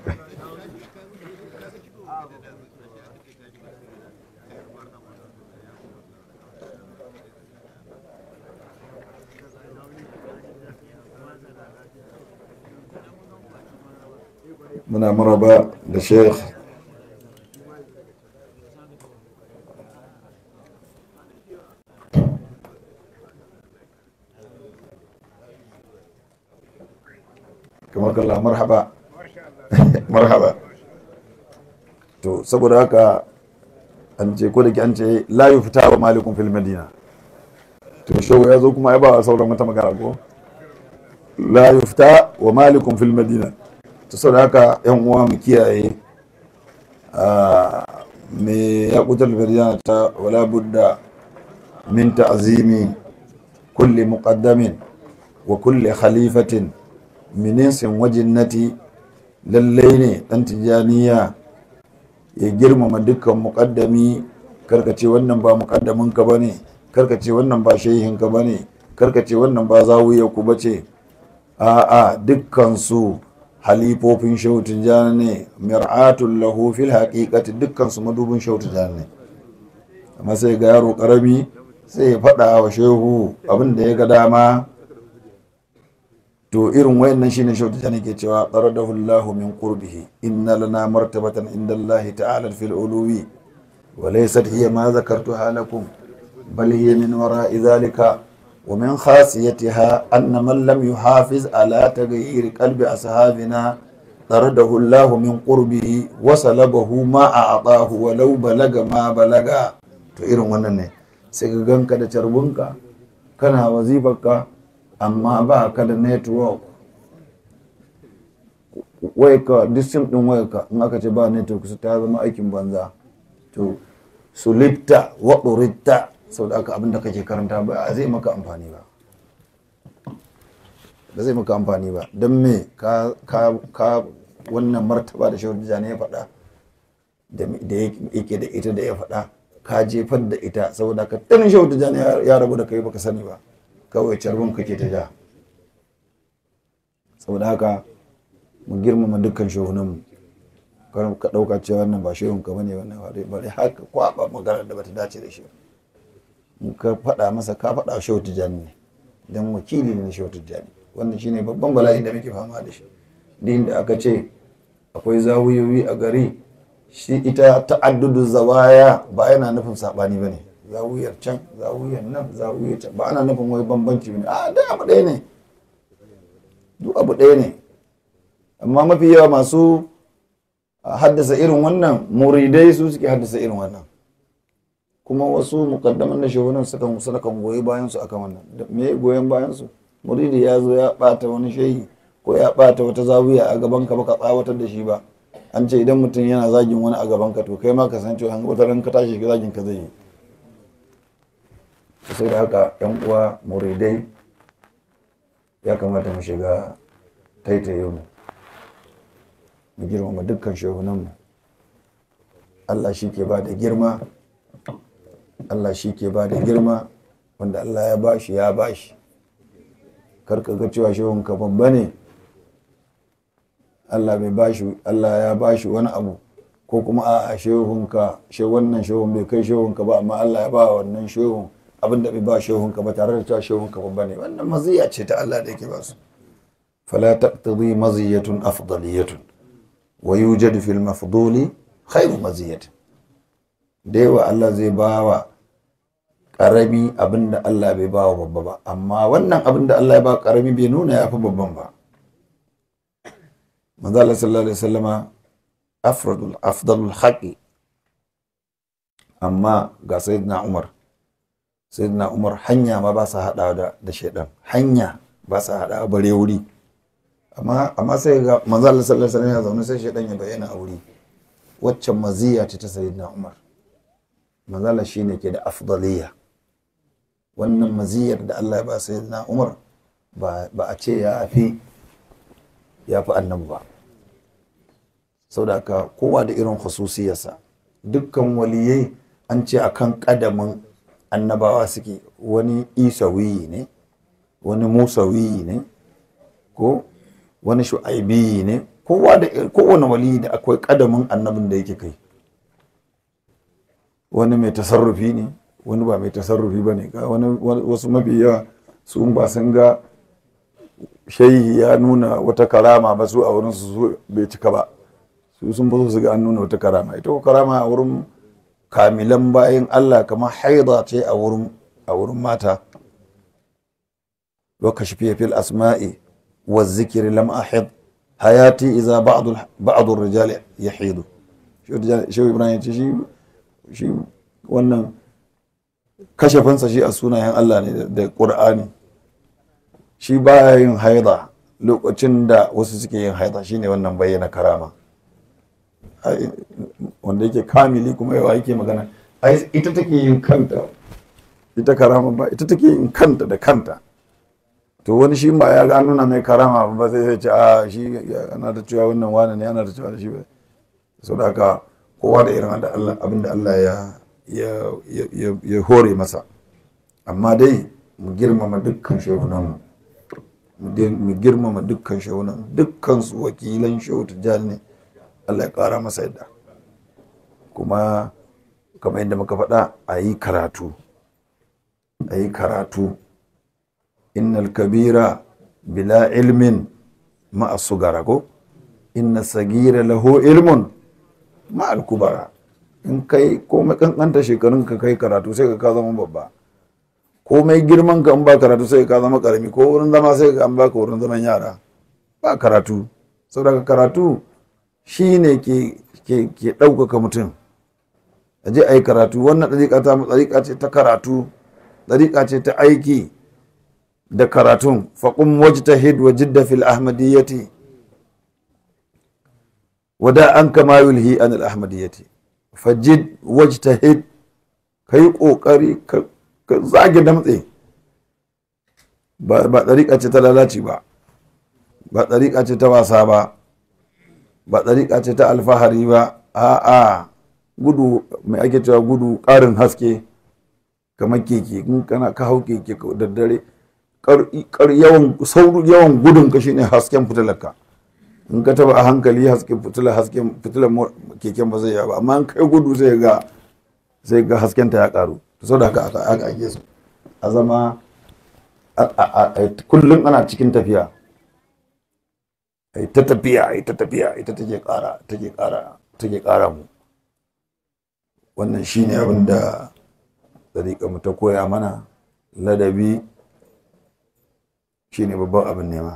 muna maraba da sheikh kamar kalla marhaba marhaba. To saboda haka an ce ko da ke an ce la yufta wa malikun fil madina, to shehu ya zo kuma ya ba sauran wata magana ko la yufta wa malikun fil madina. To saboda haka yan uwa mu kiyaye me ya kutar madina ta wala budda min ta'zimi kulli muqaddamin wa kulli khalifatin min insin wa jinnati. Lallai ne dan tijaniya ya girmama dukkan muqaddami, karkace wannan ba muqaddamin ka bane, karkace wannan ba shehin ka bane, karkace wannan ba zawiyar ku bace, a'a dukkan su halifofin shehu tijani ne, mir'atul lahu fil haqiqati, dukkan su madubin shehu tijani ne. Amma sai ga yaro karami sai ya faɗa wa shehu abin da ya ga dama. To irin wayannan shine shehu tijani ke cewa qaradahu Allahu min qurbihi, inna lana martabatan inda Allah ta'ala fil uluwi wa laysat hiya ma zakartuha lakum bal hiya min wara'i dhalika wa min khasiyatiha anna man lam yuhafiz ala taghayyir qalbi ashabina qaradahu Allahu min qurbihi wa salabahu ma a'tahu walau balaga ma balaga. To irin wannan ne sai ka ganka da carbunka kana wazifarka amma ba ka da network, wayarka disim din wayarka in aka ce ba network su ta zama aikin banza. To sulibta wa uritta, saboda aka abinda kake karanta ba zai maka amfani ba, da zai maka amfani ba. Don me ka wannan martaba da shehu tijani ya faɗa da yake da ita da ya faɗa ka jefar da ita, saboda ka tun shehu tijani ya rabu da kai baka sani ba, kawai carbin kake ta ja. Saboda haka mu girmama dukkan shehunanmu, kar ka ɗauka cewa wannan ba shehun ka bane, wannan bari haka kwaba magana da bata dace da shi. Ka faɗa masa ka faɗa wa shehu tijani ne, dan wakili ne na shehu tijani. Wannan shine babban bala'in da muke fama da shi. Din da aka ce akwai zawiyoyi a gari, shi ita ta'addudu zawaya ba yana nufin sabani bane. Zawiyar can, zawiyar nan, zawiyar can, ba ana nufin wai bambanci bane. Da abu ɗaya ne, duk abu ɗaya ne. Amma mafi yawa masu haddasa irin wannan muridai su suke haddasa irin wannan, kuma wasu mukaddaman da shehunan sukan goyi bayan su akan wannan. Me goyon bayan su? Muridi ya zo ya bata wani shehi ko ya bata wata zawiya a gaban ka, baka tsawatar da shi ba. An ce idan mutum yana zagin wani a gaban ka, to kai ma ka san cewa wata ran ka tashi zagin ka zai yi. Sai da haka yan uwa muridai ya kamata mu shiga taitaye mu girmama dukkan shehunanmu. Allah shi ke ba da girma, Allah shi ke ba da girma, wanda Allah ya bashi ya bashi. Karka ga cewa shehunka babba ne, Allah ya bashi wani abu, ko kuma a'a shehunka wannan shehun bai kai shehunka ba, amma Allah ya ba wannan shehun abinda bai ba shehunka ba, tare da cewa shehunka babba ne. Wannan maziya ce ta Allah da yake ba su. fala taqtadi maziyatun afdaliyatun wa yujadu fil mafduli khairu maziyatin. Da yawa Allah zai bawa karami abinda Allah bai bawa babba ba, amma wannan abinda Allah ya ba karami bai nuna ya fi babban ba. manzo Allah sallallahu alaihi wasallama afdalul haqqi, amma ga sayyidina Umar hanya ma ba sa hada da shedan, hanya ba sa hada bare wuri, amma sai ga manzo Allah sallallahu alaihi wasallam ya zaune sai shedan ya bayyana a wuri. Waccan maziya ce ta sayyidina Umar. manzo Allah shine ke da afdaliya. Wannan maziyar da Allah ya ba sayyidina Umar ba a ce ya fi annabi ba. Saboda haka kowa da irin khususiyarsa. Dukkan waliyai an ce akan kadamin annabawa suke, wani isawi ne, wani musawi ne, ko wani shu'aibi ne. Kowane waliyi da akwai kadamin annabin da yake kai. Wani mai tasarrufi ne, wani ba mai tasarrufi ba ne. Wasu mafi yawa su ba sun ga shehi ya nuna wata karama ba, su a wurin su bai cika ba. Su sun fi su ga an nuna wata karama. Ita ko karama a wurin kamilan bayan Allah kamar haida ce a wurin mata. Wa kashfiya fil asma'i wa zikri lam ahid hayati idza ba'd ar-rijali yahidu. Shehu Ibrahim ce shi wannan kashafinsa shi a sunayen Allah ne da Qur'ani. Shi baya yin haida lokacin da wasu suke yin haida, shine wannan bayyana karama. Wanda yake kamili kuma yawa yake magana, ita take yin kanta, ita karama ba ita take yin kanta da kanta. To wani shi ba ya ga nuna mai karama ba sai ce shi ana da cewa wannan wani ne, ana da cewa shi ba. Saboda haka kowa da irin abinda Allah ya hore masa. Amma dai mu girmama dukkan shehunan mu girmama dukkan shehunan, dukkan su wakilan shehu Tijjani ne. Allah ya ƙara masa yadda. Kuma kamar yadda muka faɗa, a yi karatu. Innal kabira bila ilmin ma'a sugara, ko inna sagira lahu ilmun ma'al kubara. In kai komai kankanta shekarun ka kai karatu sai ka zama babba, komai girman ka in ba karatu sai ka zama karami, ko wurin zama sai ka an baka wurin zaman yara ba karatu. Saboda karatu shi ne ke ɗaukaka mutum. A je a yi karatu. Wannan ɗariƙa ce ta karatu, ɗariƙa ce ta aiki da karatun. faƙun wajtahid wa jidda fil ahmadiyyati wada an kama yulhi an al ahmadiyyati. Fajid wajtahid, ka yi ƙoƙari ka zage damtse. Ba ɗariƙa ce ta lalaci ba ɗariƙa ce ta wasa ba ɗariƙa ce ta alfahari ba. A'a, gudu mai ake cewa gudu ƙarin haske, kamar keke. In ka hau keke da dare, yawan gudun ka shine hasken fitilarka. In ka taba a hankali hasken fitilar keken ba zai yawa ba, amma in kai gudu sai ga hasken ta ya karu. Saboda haka ake so a zama kullum ana cikin tafiya. Ita tafiya ita take ƙara mu. Wannan shine abin da dariƙa mu ta koya mana. Ladabi shine babban abin nema.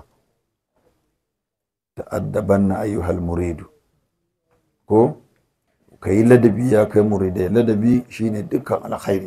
Ta'addabanna ayyuhal muridu, ko kai ladabi ya kai muridai. Ladabi shine dukkan alkhairi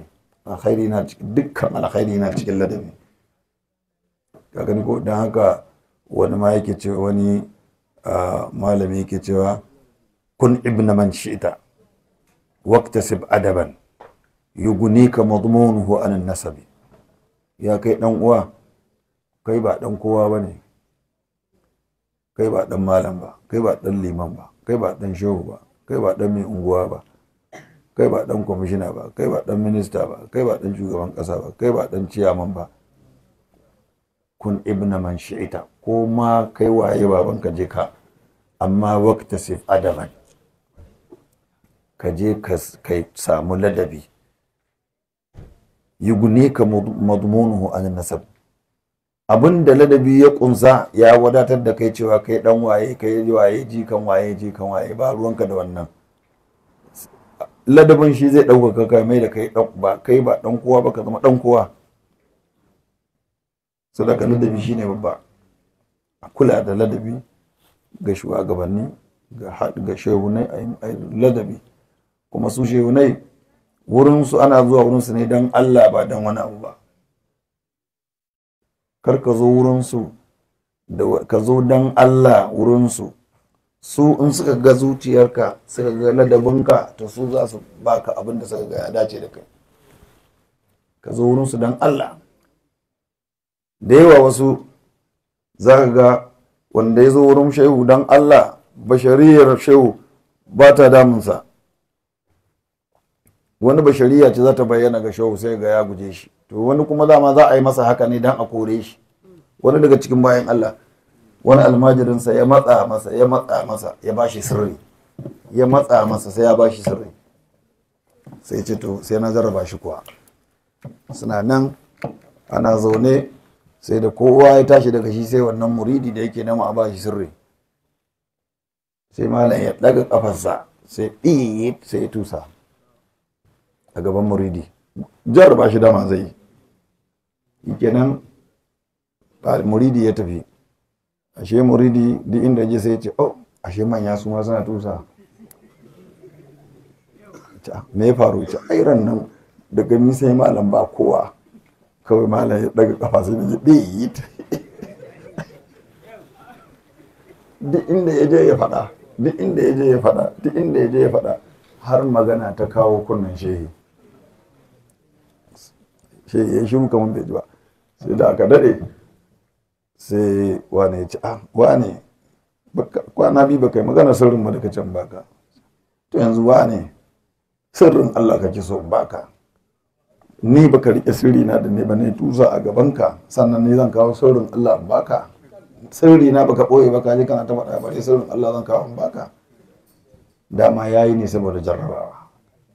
na cikin ladabi. Ka gani ko? Dan haka wani ma yake cewa, wani malami yake cewa, kun ibna man shi'ta waqtasib adaban yughnika madmunuhu an nasabi. Ya kai dan uwa, kai ba dan kowa bane, kai ba dan malam ba, kai ba dan liman ba, kai ba dan shehu ba, kai ba dan mai unguwa ba, kai ba dan kwamishina ba, kai ba dan minista ba, kai ba dan shugaban kasa ba, kai ba dan ciyaman ba, kun ibna man shi'ita, ko ma kai waye baban ka je ka, amma waqta sif adaman, ka je ka samu ladabi, yugunika madmunuhu an nasab, abinda ladabi ya kunsa ya wadatar da kai cewa kai dan waye, kai waye, jikan waye, jikan waye, ba ruwanka da wannan. Ladabin shi zai ɗaukaka kai mai da kai ba kai ba dan kowa ba, ka zama dan kowa. Sadaka ladabi shine babba, a kula da ladabi ga shugabanni, ga shehunai a ladabi, kuma su shehunai wurinsu ana zuwa wurinsu ne don Allah ba don wani abu ba. Kar ka zo wurinsu ka zo don Allah wurinsu, su in suka ga zuciyarka suka ga ladabinka to su za su baka abin da suka ga ya dace da kai. Ka zo wurinsu don Allah. Da yawa wasu za ka ga wanda ya zo wurin shehu don Allah, bashariyar shehu ba ta damunsa. Wani bashariya ce za ta bayyana ga shehu sai ga ya guje shi, to wani kuma dama za a yi masa haka ne don a kore shi. Wani daga cikin bayan Allah, wani almajirinsa ya matsa masa ya ba shi sirri, ya matsa masa sai ya ba shi sirri, sai ce to sai na jarraba shi kuwa. Suna nan ana zaune, sai da kowa ya tashi daga shi sai wannan muridi da yake nama a ba shi sirri, sai malam ya daga kafarsa sai ɗiyi sai ya tusa a gaban muridi. Jarraba shi dama zai yi kenan, muridi ya tafi. Ashe muridi duk inda je sai ya ce, oh ashe manya su ma suna tusa. Me ya faru? Ce ai ran nan daga ni sai malam ba kowa, kawai malam ya daga kafa sai ya ɗi. Duk inda ya je ya faɗa, duk inda ya je ya faɗa, duk inda ya je ya faɗa, har magana ta kawo kunnen shehi. Shehi ya shiru kamar bai ji ba. Sai da aka daɗe, sai wane ya ce, wane kwana biyu ba kai magana sirrin mu daga can baka, to yanzu wane sirrin Allah kake so baka, ni baka rike sirri na da ne ba ne tusa a gabanka, sannan ne zan kawo sirrin Allah baka. Sirri na baka boye baka je kana ta faɗa bare sirrin Allah zan kawo baka. Dama yayi ne saboda jarrabawa.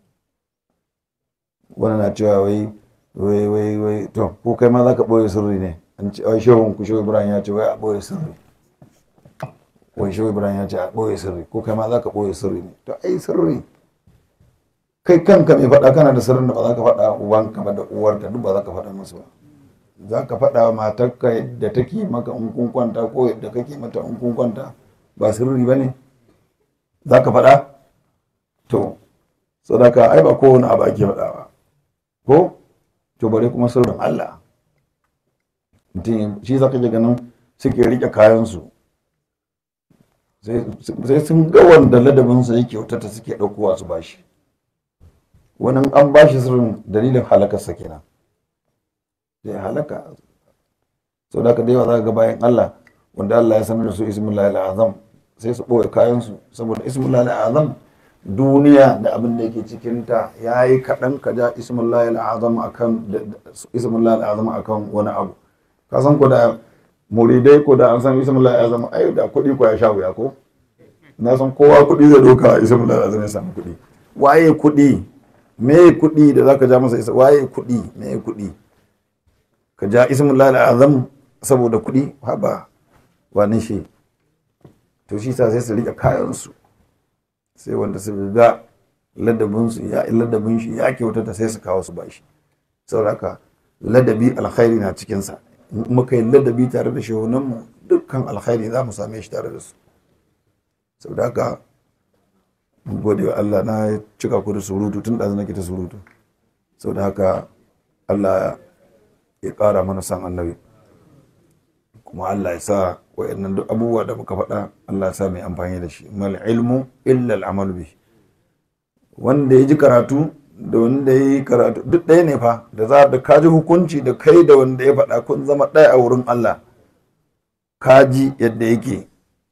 Wannan na cewa wai to ko kai ma zaka boye sirri ne? An ce ai shehu Ibrahim ya ce wai a boye sirri. Wai shehu Ibrahim ya ce a boye sirri, ko kai ma zaka boye sirri ne? To ai sirri kai kanka mai faɗa kana da sirrin da ba za ka faɗa uwanka ba da uwarka, duk ba za ka faɗa musu ba. Za ka faɗa wa matarka yadda take maka in kun kwanta ko yadda kake mata in kun kwanta, ba sirri ba ne? Za ka faɗa? To sadaka ai ba kowane abu ake faɗa ba ko? To bare kuma sirrin Allah. Mutum shi za ka ji ganin suke riƙe kayansu, sai sun ga wanda ladabinsa yake kyautata suke ɗaukowa su bashi. Wani an bashi sirrin dalilin halakarsa kenan, zai halaka. Sau da ka da yawa za ka ga bayan Allah wanda Allah ya sanar da su ismullahi al'azam sai su ɓoye kayansu, saboda ismullahi al'azam duniya da abin da yake cikinta ya yi kaɗan ka ja ismullahi al'azam akan wani abu. Ka san ko da muridai ko da an san ismullahi al'azam ai da kuɗi ko ya sha wuya ko? Na san kowa kuɗi zai doka ismullahi al'azam ya samu kuɗi. Waye kuɗi? Me kuɗi da zaka ja masa isa? Waye kuɗi? Me kuɗi? Ka ja ismullahi al'azam saboda kuɗi? Haba wani shi. To shi sa sai su riƙe kayansu, sai wanda su ga ladabin shi ya kyautata sai su kawo su bashi. Saboda haka ladabi alkhairi na cikinsa. Muka yi ladabi tare da shehunanmu, dukkan alkhairi za mu same shi tare da su. Saboda haka gode wa Allah, na cika ku da surutu tun da nake ta surutu. Saboda haka Allah ya ƙara mana san annabi, kuma Allah ya sa wayannan duk abubuwa da muka faɗa Allah ya sa mai amfani da shi. Mal ilmu illa al'amal bi. Wanda ya ji karatu da wanda ya yi karatu duk ɗaya ne fa, da za da ka ji hukunci da kai da wanda ya faɗa kun zama ɗaya a wurin Allah. Ka ji yadda yake,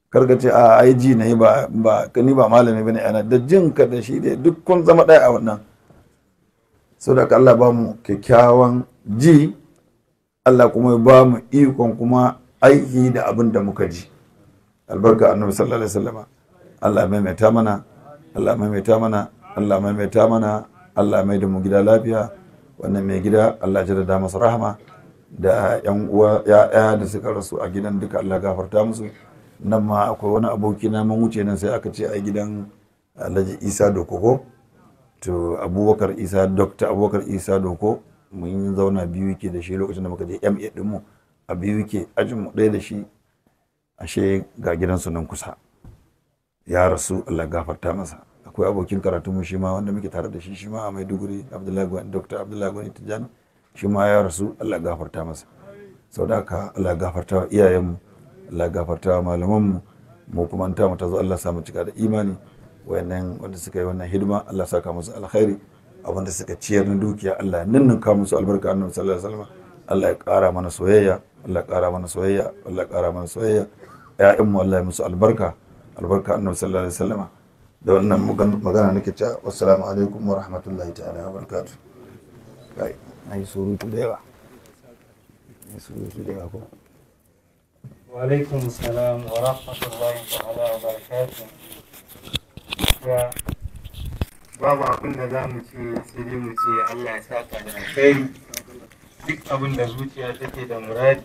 karka ce a ai ji na yi ba ni ba malami bane ana da jin ka da shi dai duk kun zama ɗaya a wannan. Saboda Allah ba mu kyakkyawan ji, Allah kuma ya ba mu ikon kuma aiki da abin da muka ji. Albarka annabi sallallahu alaihi wasallam. Allah maimaita mana, Allah maimaita mana, Allah maimaita mana, Allah mai da mu gida lafiya. Wannan mai gida Allah ya da masa rahama, da yan uwa ya'ya da suka rasu a gidan duka Allah gafarta musu. Nan ma akwai wani aboki na mun wuce nan sai aka ce a gidan Alhaji Isa Doko ko to Abubakar Isa, Dr. Abubakar Isa Doko, mun zauna biyu yake da shi lokacin da muka je MA din mu a biyu yake ajin mu ɗaya da shi, ashe ga gidansu nan kusa ya rasu Allah gafarta masa. Akwai abokin karatu mu shi ma wanda muke tare da shi ma a Maiduguri, Dr. Abdullahi Gwani Tijjani, shi ma ya rasu Allah gafarta masa. Saboda haka Allah gafarta wa iyayenmu, Allah gafarta wa malamanmu, mu kuma an ta mu tazo Allah sa mu cika da imani. Wayannan wanda suka yi wannan hidima Allah saka musu alkhairi, abinda suka ciyar na dukiya Allah ninninka musu albarka annabi sallallahu alaihi wasallam. Allah ya ƙara mana soyayya, Allah ya ƙara mana soyayya, Allah ya ƙara mana soyayya. Ƴaƴanmu Allah ya musu albarka annabi sallallahu alaihi wasallam. Da wannan magana nake cewa assalamu alaikum wa rahmatullahi ta'ala wa barakatuh. Kai ai surutu da yawa, surutu da yawa ko. Wa alaikum salam wa rahmatullahi ta'ala wa barakatuh. Ya babu abin da za mu ce sai dai mu ce Allah ya saka da alkhairi. Duk abin da zuciya take da muradi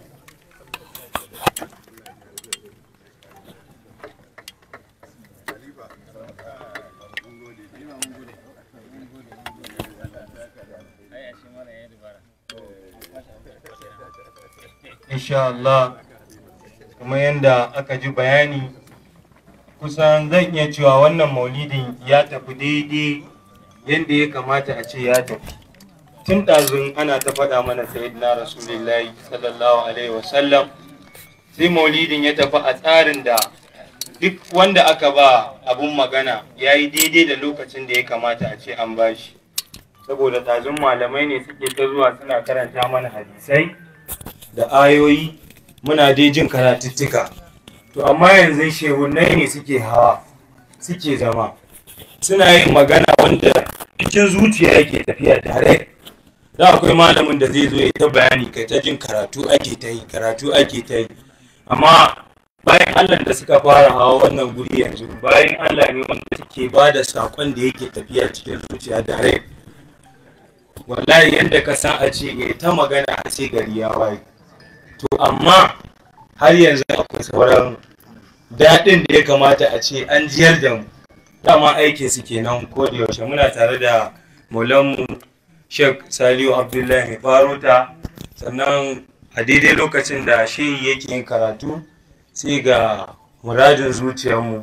insha Allah, kuma yanda aka ji bayani, kusan zan iya cewa wannan maulidin ya tafi daidai yanda ya kamata a ce ya tafi. Tun ɗazun ana ta faɗa mana sayyidina Rasulullahi sallallahu alaihi wasallam, sai maulidin ya tafi a tsarin da duk wanda aka ba abun magana ya yi daidai da lokacin da ya kamata a ce an bashi. Saboda ɗazun malamai ne suke ta zuwa suna karanta mana hadisai da ayoyi, muna dai jin karatuttuka. To amma yanzu shehunai ne suke hawa, suke zama, suna yin magana wanda cikin zuciya yake tafiya tare. Da akwai malamin da zai zo ya ta bayani kai ta jin karatu ake ta yi. Amma bayan Allah da suka fara hawa wannan guri yanzu, bayan Allah ne wanda suke ba da saƙon da yake tafiya cikin zuciya tare. Wallahi yadda ka san a ce ya ta magana a ce gari ya waye. To amma har yanzu akwai sauran daɗin da ya kamata a ce an jiyar da mu. Dama aikin su kenan ko da yaushe. Muna tare da maulanmu Sheikh Salihu Abdullahi Farota, sannan a daidai lokacin da shehi yake yin karatu sai ga muradin zuciyarmu,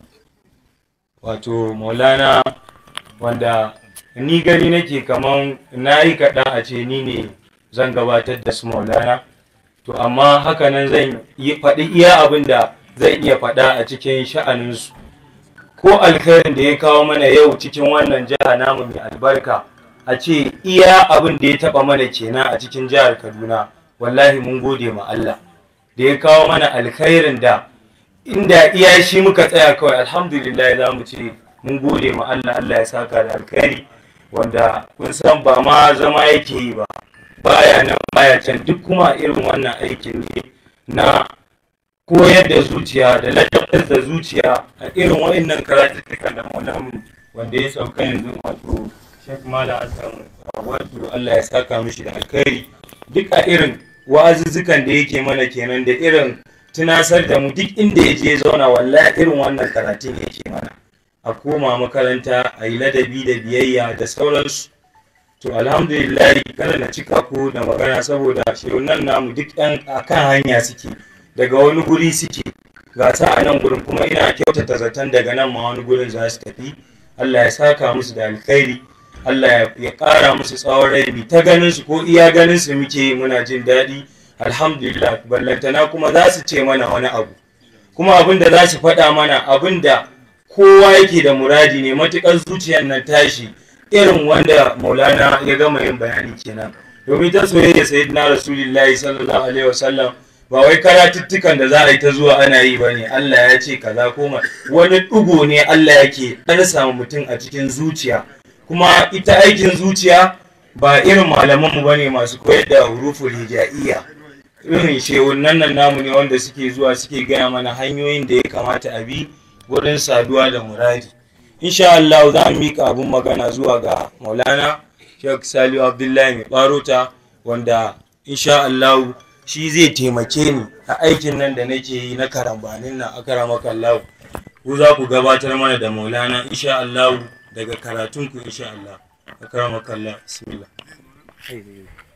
wato maulana, wanda ni gani nake kaman na yi kaɗan a ce ni ne zan gabatar da su maulana. To amma hakanan zan yi faɗi iya abin da zan iya faɗa a cikin sha'aninsu. Ko alkhairin da ya kawo mana yau cikin wannan jiha namu mai albarka, a ce iya abin da ya taɓa mana kenan a cikin jihar Kaduna, wallahi mun gode ma Allah da ya kawo mana alkhairin da inda iya shi muka tsaya kawai alhamdulillah za mu ce mun gode ma Allah. Allah ya saka da alkhairi, wanda kun san ba ma zama yake yi ba, baya nan baya can, duk kuma irin wannan aikin ne na koyar da zuciya da ladabtar da zuciya a irin wa'annan karatuttukan da malamu wanda ya sauka yanzu, wato Sheikh Malam Hassan, wato Allah ya saka mishi da alkhairi. Duk a irin wa'azuzzukan da yake mana kenan, da irin tunasar da mu duk inda ya je zauna, wallahi irin wannan karatun yake mana, a koma makaranta a yi ladabi da biyayya da sauransu. To alhamdulillah, kada na cika ku da magana saboda shehunan namu duk yan akan hanya suke, daga wani guri suke, ga ta a nan gurin, kuma ina kyautata zaton daga nan ma wani gurin za su tafi. Allah ya saka musu da alkhairi, Allah ya ƙara musu tsawon rai, ta ganin su ko iya ganin su muke muna jin daɗi. Alhamdulillah, ballantana kuma za su ce mana wani abu, kuma abin da za su faɗa mana abin da kowa yake da muradi ne, matuƙar zuciyar nan tashi irin wanda maulana ya gama yin bayani kenan. Domin ta soyayya sayyidina Rasulullahi sallallahu alaihi wasallam ba wai karatuttukan da za a yi ta zuwa ana yi ba ne. Allah ya ce kaza koma wani ɗigo ne Allah yake ɗan samu mutum a cikin zuciya. Kuma ita aikin zuciya ba irin malamanmu ba ne masu koyar da huruful hija'iyya, irin shehunan nan namu ne wanda suke zuwa suke gaya mana hanyoyin da ya kamata a bi wurin saduwa da muradi. Insha Allah za mu mika abun magana zuwa ga Maulana Sheikh Salihu Abdullahi mai barota, wanda insha Allah shi zai taimake ni a aikin nan da nake yi na karambanin nan. Akaramaka Allah, ku za ku gabatar mana da Maulana insha Allah daga karatunku insha Allah. Akaramaka Allah, bismillah.